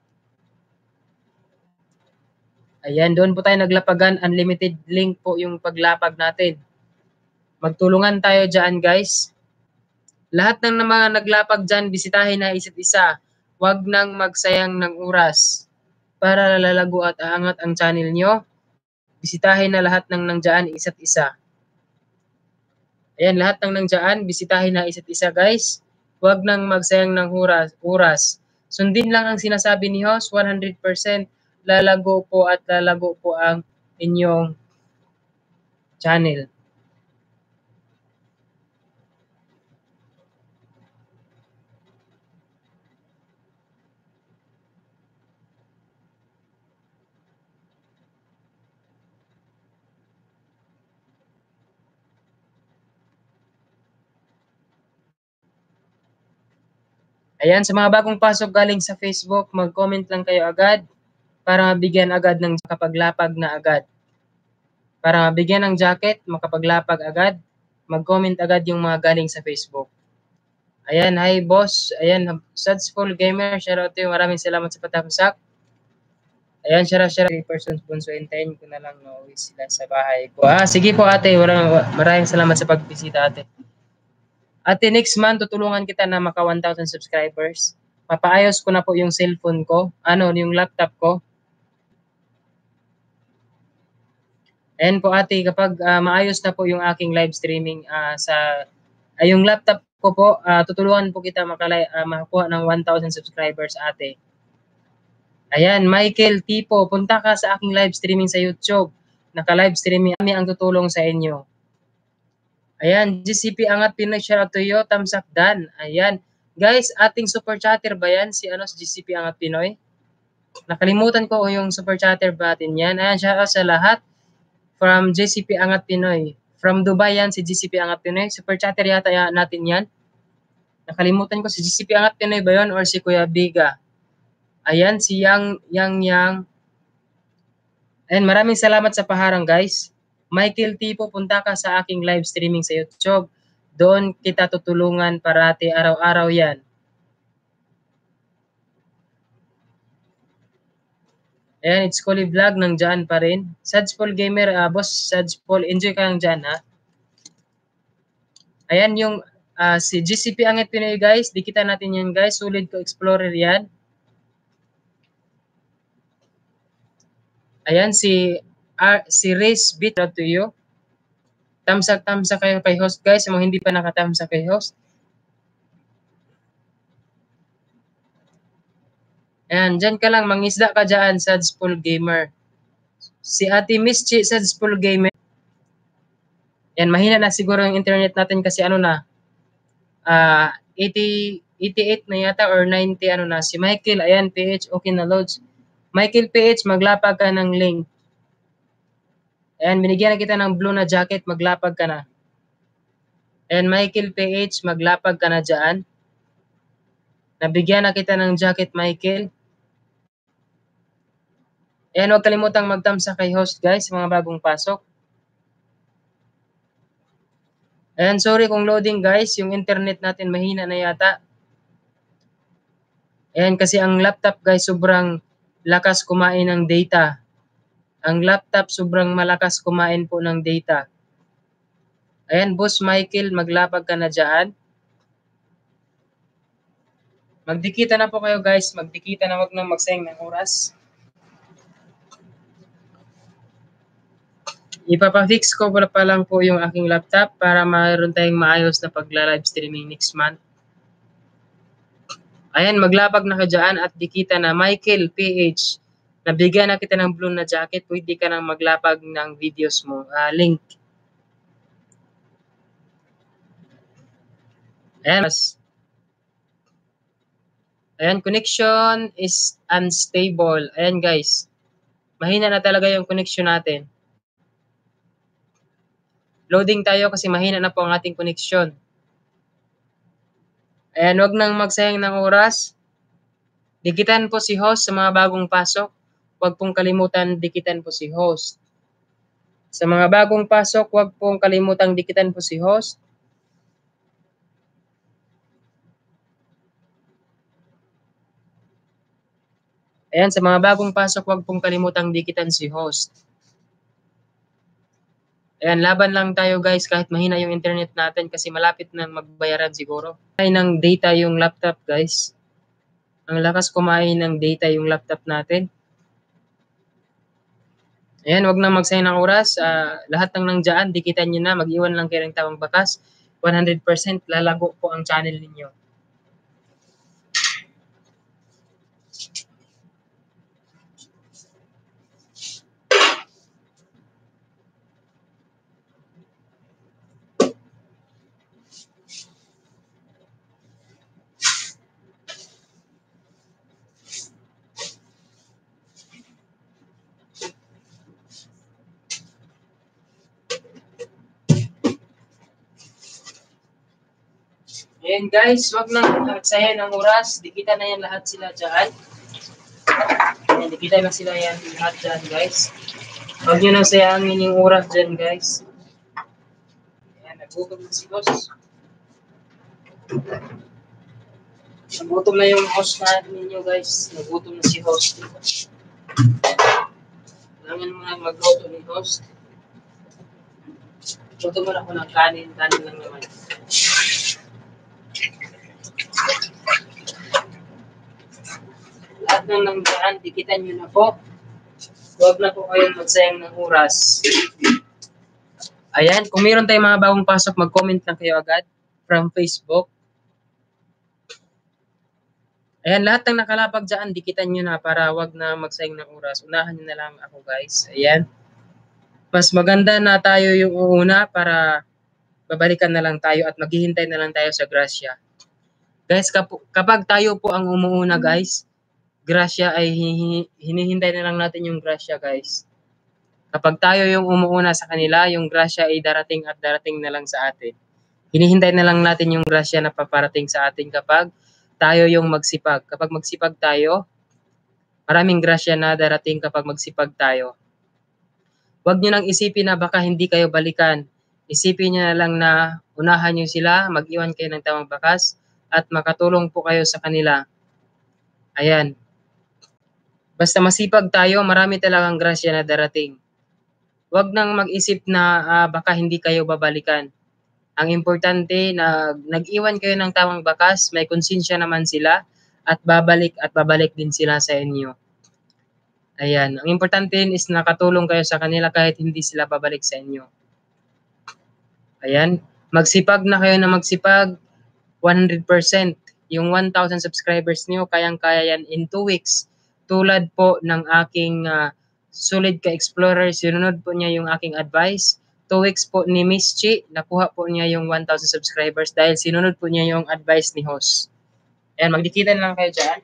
Ayan, doon po tayo naglapagan. Unlimited link po yung paglapag natin. Magtulungan tayo dyan guys. Lahat ng mga naglapag dyan, bisitahin na isa't isa. Huwag nang magsayang ng oras para lalago at aangat ang channel nyo. Bisitahin na lahat ng nandyan isa't isa. Ayan, lahat ng nandyan, bisitahin na isa't isa guys. Huwag nang magsayang ng oras. Sundin lang ang sinasabi ni host, 100% lalago po at lalago po ang inyong channel. Ayan, sa mga bagong pasok galing sa Facebook, mag-comment lang kayo agad para mabigyan agad ng makapaglapag na agad. Para mabigyan ng jacket, makapaglapag agad, mag-comment agad yung mga galing sa Facebook. Ayan, hi boss. Ayan, Sudsful Gamer, shout out to you. Maraming salamat sa patamsak. Ayan, share 3 persons bunso, hintayin ko na lang na uwi sila sa bahay ko. Sige po ate, maraming salamat sa pagbisita ate. At the next month, tutulungan kita na maka 1,000 subscribers. Papaayos ko na po yung cellphone ko, yung laptop ko. Ayan po ate, kapag maayos na po yung aking live streaming yung laptop ko po, tutulungan po kita makakuha ng 1,000 subscribers ate. Ayan, Michael Tipo, punta ka sa aking live streaming sa YouTube. Naka-live streaming kami ang tutulong sa inyo. Ayan, GCP Angat Pinoy, shout out to you, thumbs up Dan. Ayan, guys, ating super chatter ba yan? Si GCP Angat Pinoy? Nakalimutan ko yung super chatter ba natin yan. Ayan, shout out sa lahat. From GCP Angat Pinoy. From Dubai yan, si GCP Angat Pinoy. Super chatter yata natin yan. Nakalimutan ko, si GCP Angat Pinoy ba yun or si Kuya Biga? Ayan, si Yang. Ayan, maraming salamat sa paharang guys. Michael Tipo, punta ka sa aking live streaming sa YouTube. Doon kita tutulungan parati araw-araw yan. Ayan, it's Collie Vlog, nandiyan pa rin. Sajpol Gamer, boss Sajpol, enjoy ka lang dyan ha. Ayan yung si GCP Angat Pinoy guys, dikita natin yan guys, sulit ko explorer yan. Ayan si Race Beat to you. Thumbs up kayo kay host guys, sa mga hindi pa naka-thumbs up kay host. Ayan, dyan ka lang, mangisda ka dyan, Sajpol Gamer. Si Ate Miss Chi, Sajpol Gamer. Ayan, mahina na siguro yung internet natin kasi 88 na yata or 90 si Michael. Ayan, PH, okay na loads. Michael PH, maglapag ka ng link. Ayan, binigyan na kita ng blue na jacket, maglapag ka na. Ayan, Michael PH, maglapag ka na dyan. Nabigyan na kita ng jacket, Michael. Ayan, huwag kalimutang mag-thumbs up kay host guys, mga bagong pasok. Ayan, sorry kung loading guys, yung internet natin mahina na yata. Ayan, kasi ang laptop guys, sobrang lakas kumain ng data. Ang laptop sobrang malakas kumain po ng data. Ayan, Boss Michael, maglapag ka na dyan. Magdikita na po kayo guys, magdikita na, wag na magsayang ng oras. Ipapafix ko pa lang po yung aking laptop para mayroon tayong maayos na pagla-live streaming next month. Ayan, maglapag na ka dyan at dikita na Michael PH. Nabigyan na kita ng blue na jacket, pwede ka nang maglapag ng videos mo. Link. Ayan. Ayan, connection is unstable. Ayan guys. Mahina na talaga yung connection natin. Loading tayo kasi mahina na po ang ating connection. Ayan, wag nang magsayang ng oras. Dikitan po si host sa mga bagong pasok. Huwag pong kalimutan dikitan po si host. Sa mga bagong pasok, huwag pong kalimutang dikitan po si host. Ayan, sa mga bagong pasok, huwag pong kalimutang dikitan si host. Ayan, laban lang tayo guys kahit mahina yung internet natin kasi malapit na magbayaran siguro. Kumain ng data yung laptop guys. Ang lakas kumain ng data yung laptop natin. Ayan, wag na magsayang ng oras. Lahat ng nandiyan, dikitan nyo na. Mag-iwan lang kayo ng tawang bakas. 100% lalago po ang channel ninyo. Ayan guys, wag nang magsayang ng oras. Dikitan na yan lahat sila dyan. Ayan, dikitan na sila yan lahat dyan guys. Huwag nyo nang sayangin yung oras dyan guys. Ayan, nagutom na si boss. Nagutom na yung host natin ninyo guys. Nagutom na si host. Kailangan mo na magluto ni host. Luto mo na ako ng kanin. Kanin lang naman. Lahat ng nanggaan, dikitan nyo na po. Huwag na po kayong magsayang ng oras. Ayan, kung meron tayong mga bagong pasok, mag-comment lang kayo agad from Facebook. Ayan, lahat ng nakalapag dyan, dikitan nyo na para wag na magsayang ng oras. Unahan nyo na lang ako, guys. Ayan. Mas maganda na tayo yung uuna para babalikan na lang tayo at maghihintay na lang tayo sa grasya. Guys, kapag tayo po ang umuuna, guys, grasya ay hinihintay na lang natin yung grasya, guys. Kapag tayo yung umuuna sa kanila, yung grasya ay darating at darating na lang sa atin. Hinihintay na lang natin yung grasya na paparating sa atin kapag tayo yung magsipag. Kapag magsipag tayo, maraming grasya na darating kapag magsipag tayo. Huwag nyo nang isipin na baka hindi kayo balikan. Isipin nyo na lang na unahan nyo sila, mag-iwan kayo ng tamang bakas, at makatulong po kayo sa kanila. Ayan. Basta masipag tayo, marami talagang grasya na darating. Huwag nang mag-isip na baka hindi kayo babalikan. Ang importante na nag-iwan kayo ng tamang bakas, may konsensya naman sila at babalik din sila sa inyo. Ayan, ang importante is nakatulong kayo sa kanila kahit hindi sila babalik sa inyo. Ayan, magsipag na kayo na magsipag 100%. Yung 1,000 subscribers niyo, kayang-kaya yan in 2 weeks. Tulad po ng aking Solid Ka Explorer, sinunod po niya yung aking advice. 2 weeks po ni Miss Chi, nakuha po niya yung 1,000 subscribers dahil sinunod po niya yung advice ni host. Ayan, magdikitan lang kayo dyan.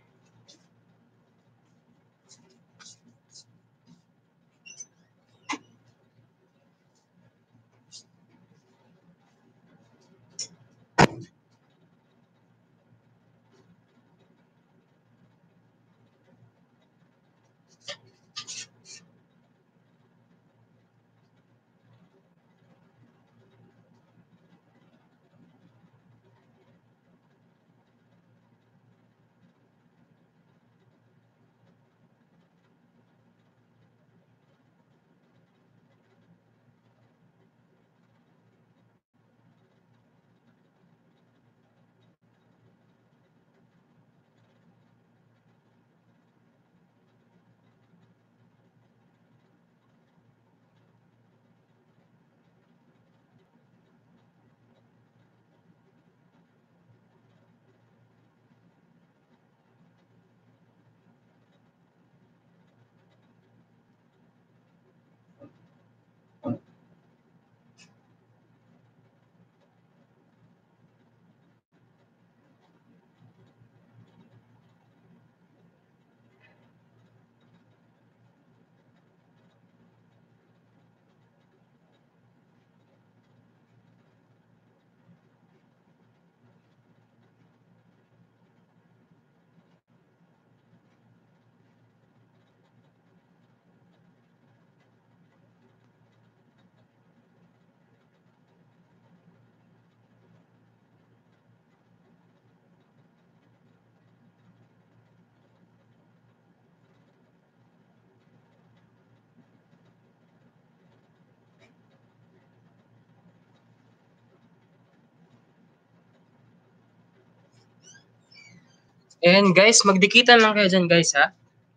And guys, magdikitan lang kayo dyan guys ha.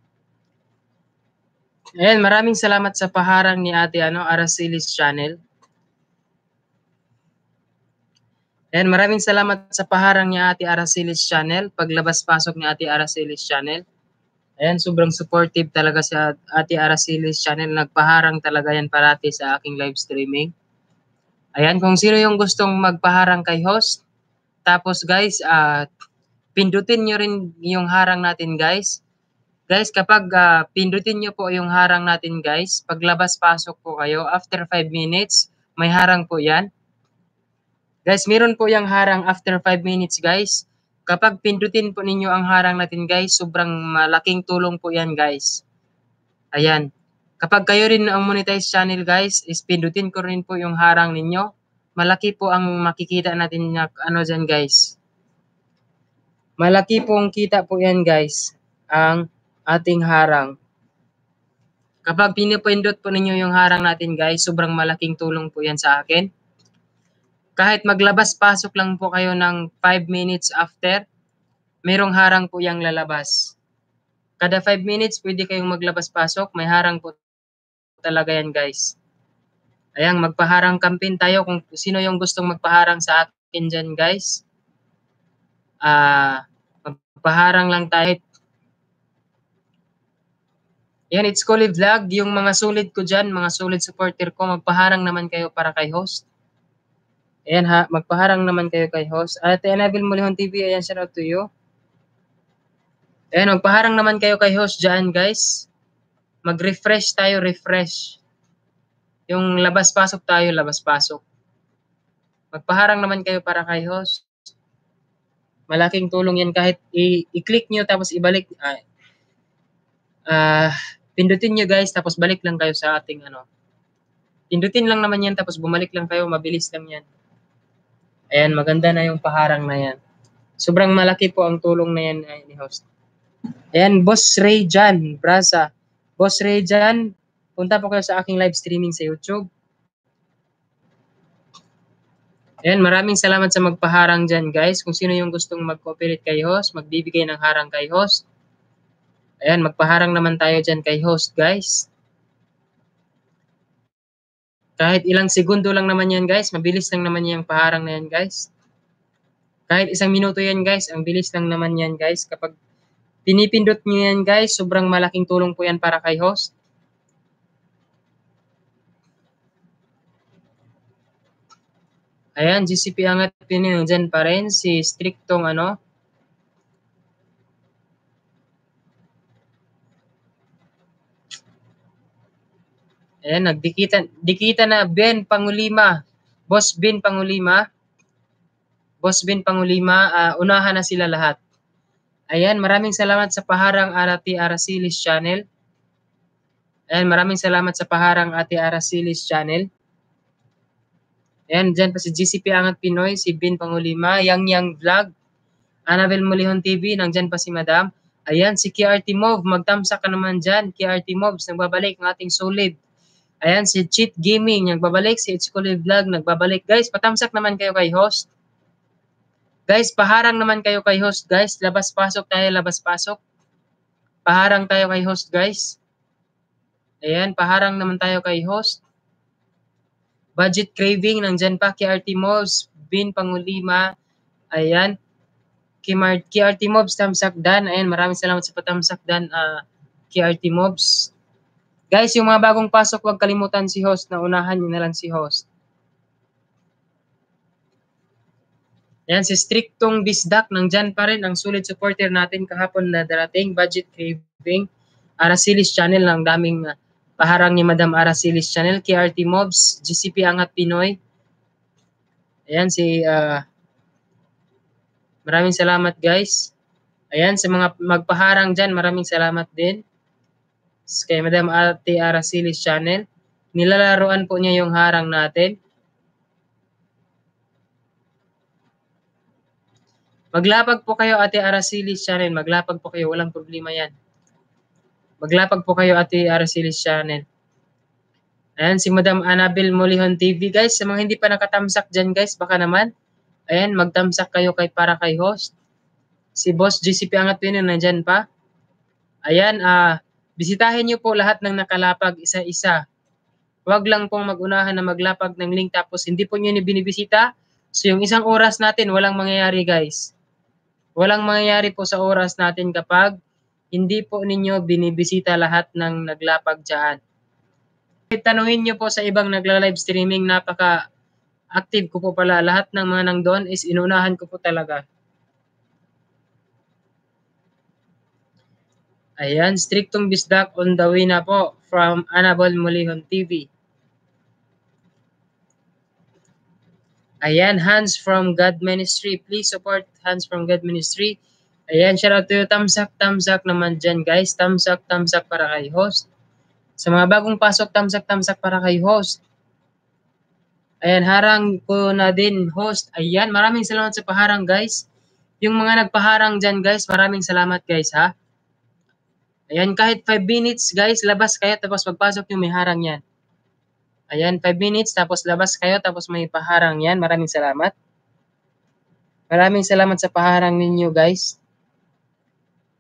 Ayan, maraming salamat sa paharang ni Ate Aracelis Channel. Ayan, maraming salamat sa paharang ni Ate Aracelis Channel. Paglabas-pasok ni Ate Aracelis Channel. Ayan, sobrang supportive talaga sa Ate Aracelis Channel. Nagpaharang talaga yan parati sa aking live streaming. Ayan, kung sino yung gustong magpaharang kay host. Tapos guys, pindutin nyo rin yung harang natin guys. Guys, kapag pindutin nyo po yung harang natin guys, paglabas-pasok po kayo, after 5 minutes, may harang po yan. Guys, meron po yung harang after 5 minutes guys. Kapag pindutin po ninyo ang harang natin guys, sobrang malaking tulong po yan guys. Ayan. Kapag kayo rin ang monetize channel guys, is pindutin ko rin po yung harang ninyo. Malaki po ang makikita natin na dyan guys. Malaki pong kita po yan guys, ang ating harang. Kapag pinipindot po ninyo yung harang natin guys, sobrang malaking tulong po yan sa akin. Kahit maglabas-pasok lang po kayo ng 5 minutes after, merong harang po yang lalabas. Kada 5 minutes, pwede kayong maglabas-pasok. May harang po talaga yan, guys. Ayan, magpaharang campaign tayo kung sino yung gustong magpaharang sa akin dyan, guys. Magpaharang lang tayo. Yan, it's Collie Vlog. Yung mga solid ko dyan, mga solid supporter ko, magpaharang naman kayo para kay host. Ayan ha, magpaharang naman kayo kay host. Ate Annabel Mulihon TV, ayan, shout out to you. Ayan, magpaharang naman kayo kay host dyan, guys. Mag-refresh tayo, refresh. Yung labas-pasok tayo, labas-pasok. Magpaharang naman kayo para kay host. Malaking tulong yan kahit i-click nyo tapos ibalik. Pindutin nyo guys, tapos balik lang kayo sa ating Pindutin lang naman yan, tapos bumalik lang kayo, mabilis lang yan. Ayan, maganda na yung paharang na yan. Sobrang malaki po ang tulong na yan ni host. Ayan, Boss Ray Jan, Brasa. Boss Ray Jan, punta po kayo sa aking live streaming sa YouTube. Ayan, maraming salamat sa magpaharang dyan guys. Kung sino yung gustong mag-cooperate kay host, magbibigay ng harang kay host. Ayan, magpaharang naman tayo dyan kay host guys. Kahit ilang segundo lang naman yan guys, mabilis lang naman yung paharang na yan guys. Kahit 1 minuto yan guys, ang bilis lang naman yan guys. Kapag pinipindot nyo yan guys, sobrang malaking tulong po yan para kay host. Ayan, GCP Angat Pinoy, dyan pa rin si Strictong Ayan, dikita na Ben Pangulima. Boss Ben Pangulima. Boss Ben Pangulima, unahan na sila lahat. Ayan, maraming salamat sa paharang Ate Aracilis Channel. Ayan, maraming salamat sa paharang Ate Aracilis Channel. Ayan, dyan pa si GCP Angat Pinoy, si Ben Pangulima, Yang Vlog, Annabel Mulihon TV, nandyan pa si Madam. Ayan, si KRT Move, magtamsa ka naman dyan. KRT Moves, nagbabalik ng ating solid. Ayan, si Cheat Gaming, nagbabalik. Si It's Collie Vlog, nagbabalik. Guys, patamsak naman kayo kay host. Guys, paharang naman kayo kay host, guys. Labas-pasok tayo, labas-pasok. Paharang tayo kay host, guys. Ayan, paharang naman tayo kay host. Budget Craving, nandyan pa. KRT Moves, Bin Pangulima. Ayan. KRT Mobs, tamsak dan. Ayan, maraming salamat sa patamsak dan, KRT Mobs. Guys, yung mga bagong pasok, huwag kalimutan si host. Naunahan nyo na lang si host. Ayan, si Strictong Bisdak, nandyan pa rin ang solid supporter natin kahapon na darating. Budget Craving, Aracilis Channel, ang daming paharang ni Madam Aracilis Channel. KRT Mobs, GCP Angat Pinoy. Ayan, maraming salamat guys. Ayan, sa mga magpaharang dyan, maraming salamat din. Kay Madam Ate Aracilis Channel. Nilalaruan po niya yung harang natin. Maglapag po kayo Ate Aracilis Channel. Maglapag po kayo. Walang problema yan. Maglapag po kayo Ate Aracilis Channel. Ayan, si Madam Annabel Mulihon TV. Guys, sa mga hindi pa nakatamsak dyan guys, baka naman. Ayan, magtamsak kayo para kay host. Si Boss GCP Angat Pinoy, nandyan pa. Ayan, bisitahin niyo po lahat ng nakalapag isa-isa. Huwag lang pong mag-unahan na maglapag ng link tapos hindi po niyo binibisita. So yung 1 oras natin, walang mangyayari guys. Walang mangyayari po sa oras natin kapag hindi po ninyo binibisita lahat ng naglapag dyan. Tanungin niyo po sa ibang nagla-live streaming, napaka-active ko po pala. Lahat ng mga nangdoon is inunahan ko po talaga. Ayan, Strictong Bisdak on the way na po from Annabel Mulihon TV. Ayan, Hans from God Ministry. Please support Hans from God Ministry. Ayan, shout out to you. Tamsak naman dyan guys. Tamsak para kay host. Sa mga bagong pasok, tamsak para kay host. Ayan, harang ko na din host. Ayan, maraming salamat sa paharang guys. Yung mga nagpaharang dyan guys, maraming salamat guys ha. Ayan, kahit 5 minutes guys, labas kayo tapos magpasok yung may harang yan. Ayan, 5 minutes tapos labas kayo tapos may paharang yan. Maraming salamat. Maraming salamat sa paharang ninyo guys.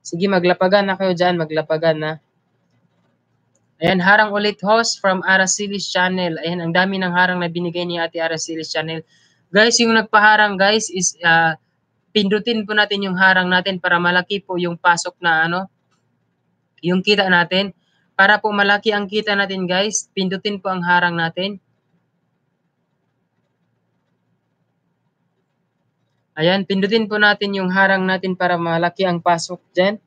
Sige, maglapagan na kayo dyan, maglapagan na. Ayan, harang ulit host from Aracilis Channel. Ayan, ang dami ng harang na binigay ni Ate Aracilis Channel. Guys, yung nagpaharang guys is pindutin po natin yung harang natin para malaki po yung pasok na yung kita natin. Para po malaki ang kita natin guys, pindutin po ang harang natin. Ayan, pindutin po natin yung harang natin para malaki ang pasok dyan.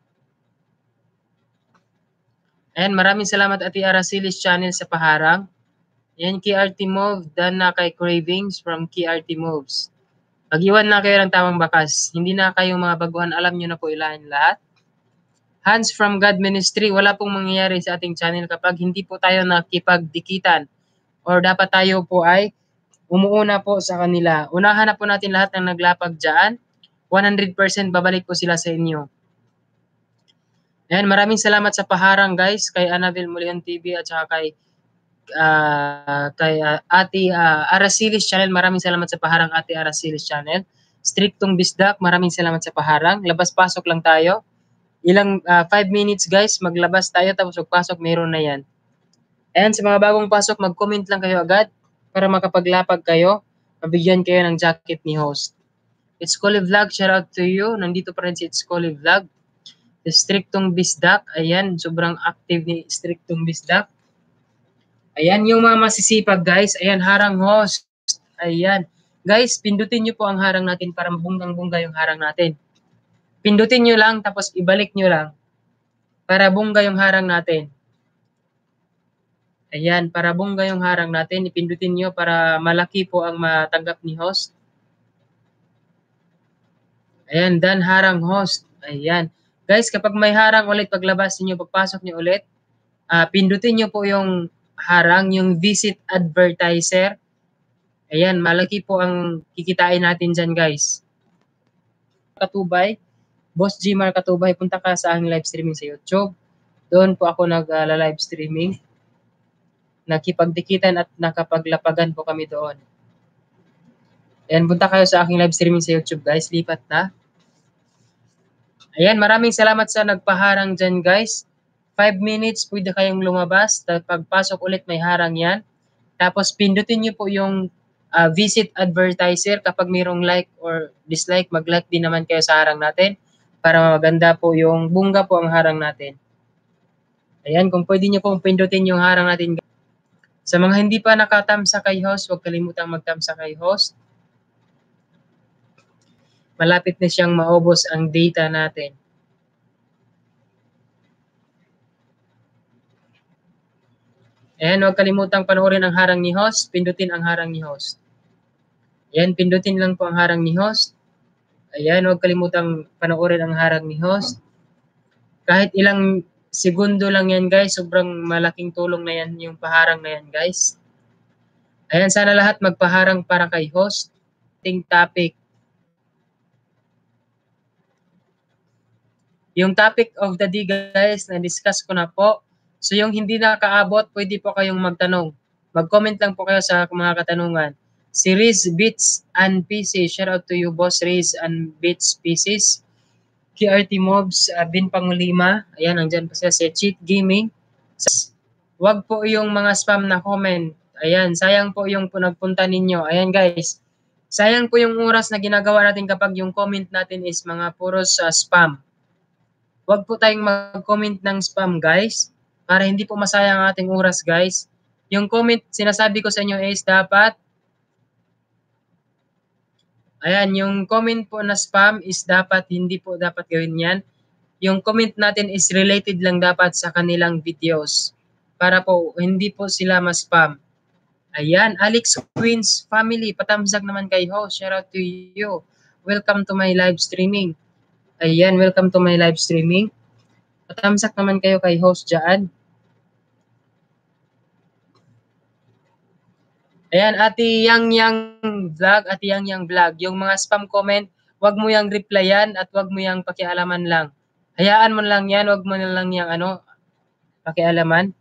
Ayan, maraming salamat Ate Aracilis Channel sa paharang. Ayan, KRT Move, done na kay Cravings from KRT Moves. Mag-iwan na kayo ng tamang bakas. Hindi na kayong mga baguhan, alam nyo na po ilahin lahat. Hands from God Ministry, wala pong mangyayari sa ating channel kapag hindi po tayo nakipagdikitan or dapat tayo po ay umuuna po sa kanila. Unahan na po natin lahat ng naglapag dyan. 100% babalik po sila sa inyo. Ayan, maraming salamat sa paharang guys kay Annabel Mulian TV at saka kay Ate Aracilis Channel. Maraming salamat sa paharang Ate Aracilis Channel. Strictong Bisdak, maraming salamat sa paharang. Labas-pasok lang tayo. Ilang 5 minutes guys, maglabas tayo tapos pagpasok meron na yan. Ayan, sa mga bagong pasok, mag-comment lang kayo agad para makapaglapag kayo. Mabigyan kayo ng jacket ni host. It's Collie Vlog, shout out to you. Nandito pa rin si It's Collie Vlog. Strictong Bisdak, ayan, sobrang active ni Strictong Bisdak. Ayan, yung mga masisipag guys, ayan, harang host. Ayan. Guys, pindutin nyo po ang harang natin para bunggang-bungga yung harang natin. Pindutin nyo lang, tapos ibalik nyo lang para bungga yung harang natin. Ayan, para bungga yung harang natin, ipindutin nyo para malaki po ang matanggap ni host. Ayan, done harang host. Ayan. Guys, kapag may harang ulit, paglabas niyo, pagpasok niyo ulit, pindutin niyo po yung harang, yung visit advertiser. Ayan, malaki po ang kikitain natin dyan, guys. Katubay, Boss Gmar Katubay, punta ka sa aking live streaming sa YouTube. Doon po ako nag-live streaming. Nakipagdikitan at nakapaglapagan po kami doon. Ayan, punta kayo sa aking live streaming sa YouTube, guys. Lipat na. Ayan, maraming salamat sa nagpaharang dyan, guys. 5 minutes, pwede kayong lumabas. Pagpasok ulit, may harang yan. Tapos, pindutin nyo po yung visit advertiser. Kapag mayroong like or dislike, mag-like din naman kayo sa harang natin para maganda po yung bungga po ang harang natin. Ayan, kung pwede nyo pong pindutin yung harang natin. Sa mga hindi pa nakatamsa kay host, huwag kalimutang magtamsa kay host. Malapit na siyang maubos ang data natin. Ayan, huwag kalimutang panoorin ang harang ni host. Pindutin ang harang ni host. Ayan, pindutin lang po ang harang ni host. Ayan, huwag kalimutang panoorin ang harang ni host. Kahit ilang segundo lang yan guys, sobrang malaking tulong na yan yung paharang na yan guys. Ayan, sana lahat magpaharang para kay host. Ating topic. Yung topic of the day guys, na-discuss ko na po. So yung hindi nakaabot, pwede po kayong magtanong. Mag-comment lang po kayo sa mga katanungan. Si Riz Beats and Pieces, shout out to you boss Riz and Beats Pieces. KRT Mobs, Bin Pangulima, ayan, nandyan pa siya, si Cheat Gaming. Wag po yung mga spam na comment. Ayan, sayang po yung nagpunta ninyo. Ayan guys, sayang po yung oras na ginagawa natin kapag yung comment natin is mga puros spam. Wag po tayong mag-comment ng spam guys, para hindi po masayang ang ating oras guys. Yung comment, sinasabi ko sa inyo is dapat, ayan, yung comment po na spam is dapat, hindi po dapat gawin yan. Yung comment natin is related lang dapat sa kanilang videos para po hindi po sila ma-spam. Ayan, Alex Queen's family, patamsak naman kay host. Shout out to you. Welcome to my live streaming. Ayan, welcome to my live streaming. Patamsak naman kayo kay host dyan. Ayan, Ate Yang Vlog, Ate Yang Vlog. Yung mga spam comment, wag mo yang replyan at wag mo yang pakialaman lang. Hayaan mo lang yan, wag mo na lang yang pakialaman.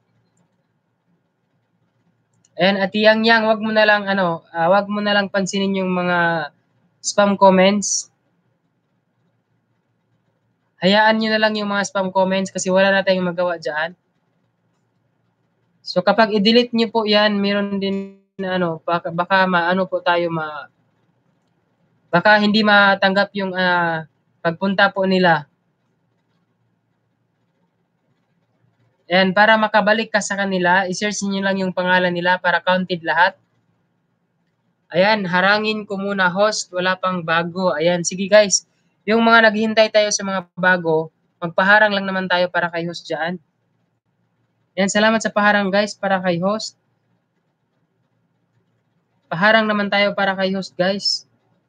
Ayan, at yang wag mo na lang wag mo na lang pansinin yung mga spam comments. hayaan nyo na lang yung mga spam comments kasi wala na tayong magawa dyan. So kapag i-delete nyo po yan, meron din ano, baka maano po tayo baka hindi matanggap yung pagpunta po nila. And para makabalik ka sa kanila, i-search niyo lang yung pangalan nila para counted lahat. Ayan, harangin ko muna host, wala pang bago. Ayan, sige guys. Yung mga naghihintay tayo sa mga bago, magpaharang lang naman tayo para kay host dyan. Ayan, salamat sa paharang guys para kay host. Paharang naman tayo para kay host guys.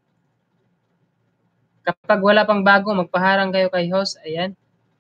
Kapag wala pang bago, magpaharang kayo kay host. Ayan.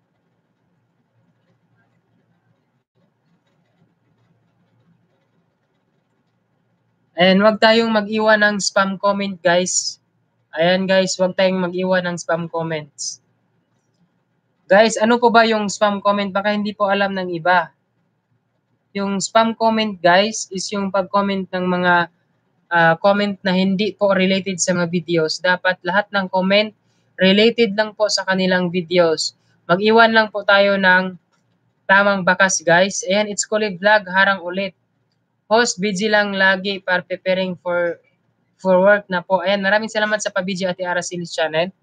And wag tayong mag-iwan ng spam comment guys. Ayan guys, wag tayong mag-iwan ng spam comments. Guys, ano po ba yung spam comment? Baka hindi po alam ng iba. Yung spam comment guys is yung pag-comment ng mga comment na hindi po related sa mga videos. Dapat lahat ng comment related lang po sa kanilang videos. Mag-iwan lang po tayo ng tamang bakas guys. Ayan, it's Kulib Vlog, harang ulit. Host, busy lang lagi para preparing for work na po. Ayan, maraming salamat sa pabidyo Ate Aracelis channel.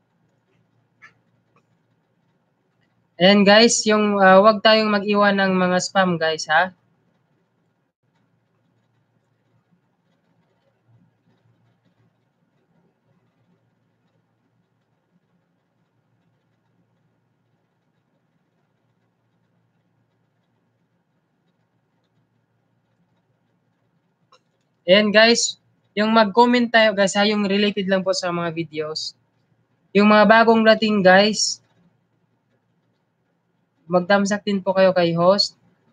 Ayan guys, yung wag tayong mag-iwan ng mga spam guys ha. Ayan guys, yung mag-comment tayo guys ha, yung related lang po sa mga videos. Yung mga bagong dating guys, magdamsak din po kayo kay host.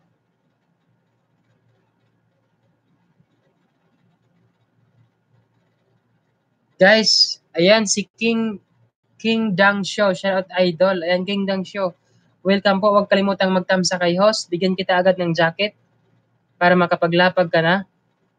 Guys, ayan si King Dang Show, shoutout idol. Ayan King Dang Show. Welcome po, huwag kalimutang magtamsa kay host. Bigyan kita agad ng jacket para makapaglapag ka na.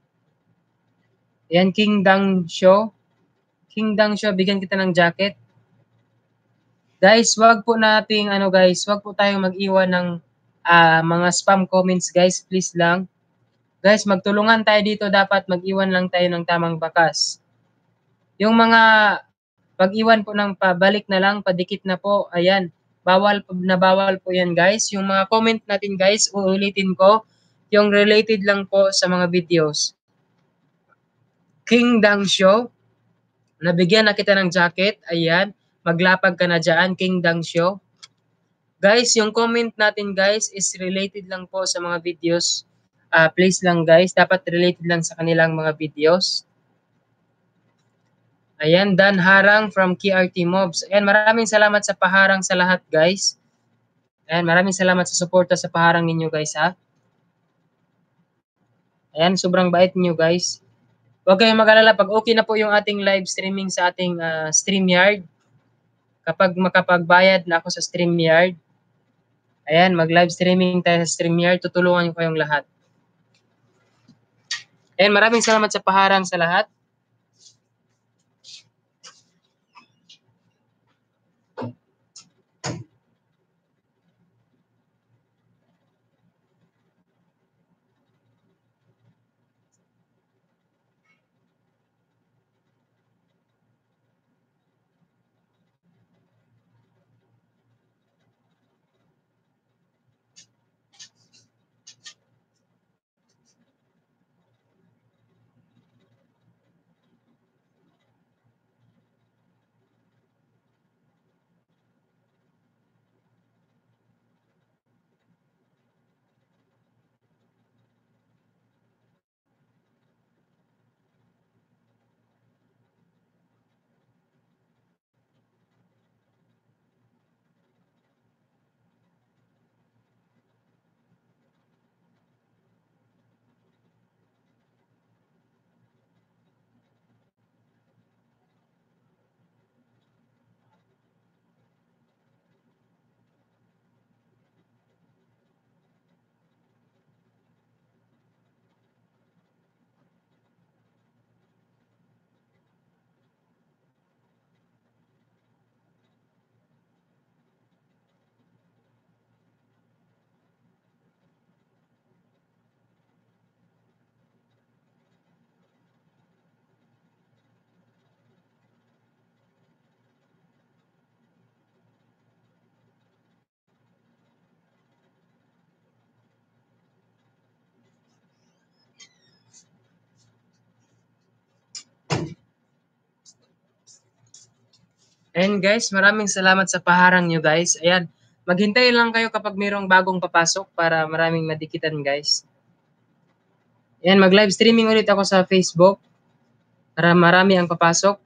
Ayan King Dang Show. King Dang Show, bigyan kita ng jacket. Guys, wag po nating wag po tayong mag-iwan ng mga spam comments guys, please lang. Guys, magtulungan tayo dito, dapat mag-iwan lang tayo ng tamang bakas. Yung mga pag-iwan po ng pabalik na lang, padikit na po, ayan, bawal po yan guys. Yung mga comment natin guys, uulitin ko, yung related lang po sa mga videos. King Dang Show, nabigyan na kita ng jacket, ayan, maglapag ka na dyan, King Dang Show. Guys, yung comment natin guys is related lang po sa mga videos. Please lang guys, dapat related lang sa kanilang mga videos. Ayan, Dan Harang from KRT Mobs. Ayan, maraming salamat sa paharang sa lahat guys. Ayan, maraming salamat sa suporta sa paharang ninyo guys ha. Ayan, sobrang bait niyo guys. Huwag kayong mag-alala, pag okay na po yung ating live streaming sa ating StreamYard, kapag makapagbayad na ako sa StreamYard, ayan, mag-live streaming tayo sa StreamYard, tutulungan ko kayong lahat. Ayan, maraming salamat sa paharang sa lahat. Ayan guys, maraming salamat sa paharang nyo guys. Ayan, maghintay lang kayo kapag mayroong bagong papasok para maraming madikitan guys. Ayan, mag-live streaming ulit ako sa Facebook para marami ang papasok.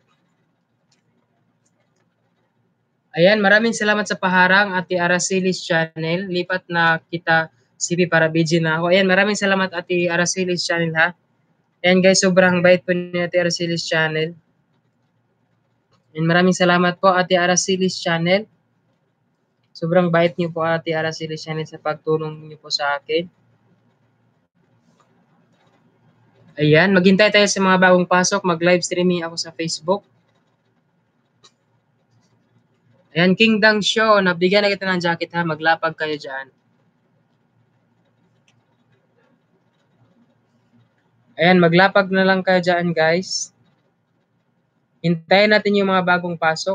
Ayan, maraming salamat sa paharang, Ate Aracelis Channel. Lipat na kita CP para BG na ako. Ayan, maraming salamat Ate Aracelis Channel ha. Ayan guys, sobrang bait po ni Ate Aracelis Channel. Ayan, maraming salamat po Ate Aracelis Channel. Sobrang bait niyo po Ate Aracelis Channel sa pagtulong niyo po sa akin. Ayan, maghintay tayo sa mga bagong pasok. Mag-live streaming ako sa Facebook. Ayan, Kingdom Show. Nabigyan na kita ng jacket ha. Maglapag kayo dyan. Ayan, maglapag na lang kayo dyan guys. Hintayin natin yung mga bagong pasok.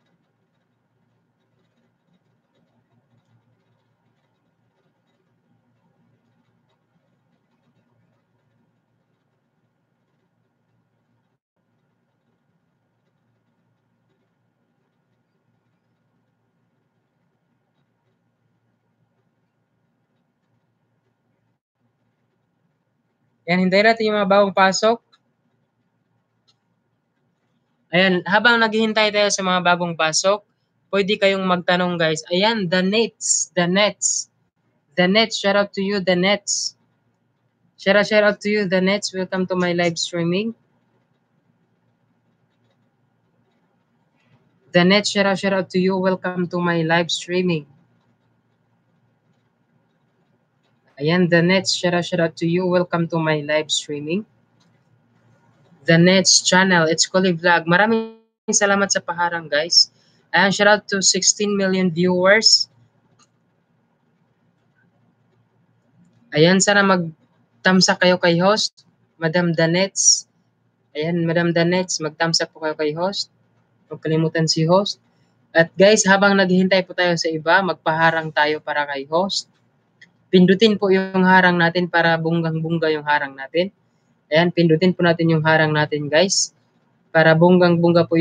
Ayan, hintayin natin yung mga bagong pasok. Ayan, habang naghihintay tayo sa mga bagong pasok, pwede kayong magtanong guys. Ayan, the Nets. Shout out to you, the Nets. Shout out to you, the Nets. Welcome to my live streaming. The Nets, shout out to you. Welcome to my live streaming. Ayan, the Nets, shout out to you. Welcome to my live streaming. The Nets channel, it's Kuli Vlog. Maraming salamat sa paharang guys. Ayan, shout out to 16 million viewers. Ayan, sana mag-thumbs up kayo kay host, Madam Danets. Ayan, Madam Danets, mag-thumbs up po kayo kay host. Huwag kalimutan si host. At guys, habang naghihintay po tayo sa iba, magpaharang tayo para kay host. Pindutin po yung harang natin para bunggang-bungga yung harang natin. Ayan, pindutin po natin yung harang natin guys. Para bunggang-bungga po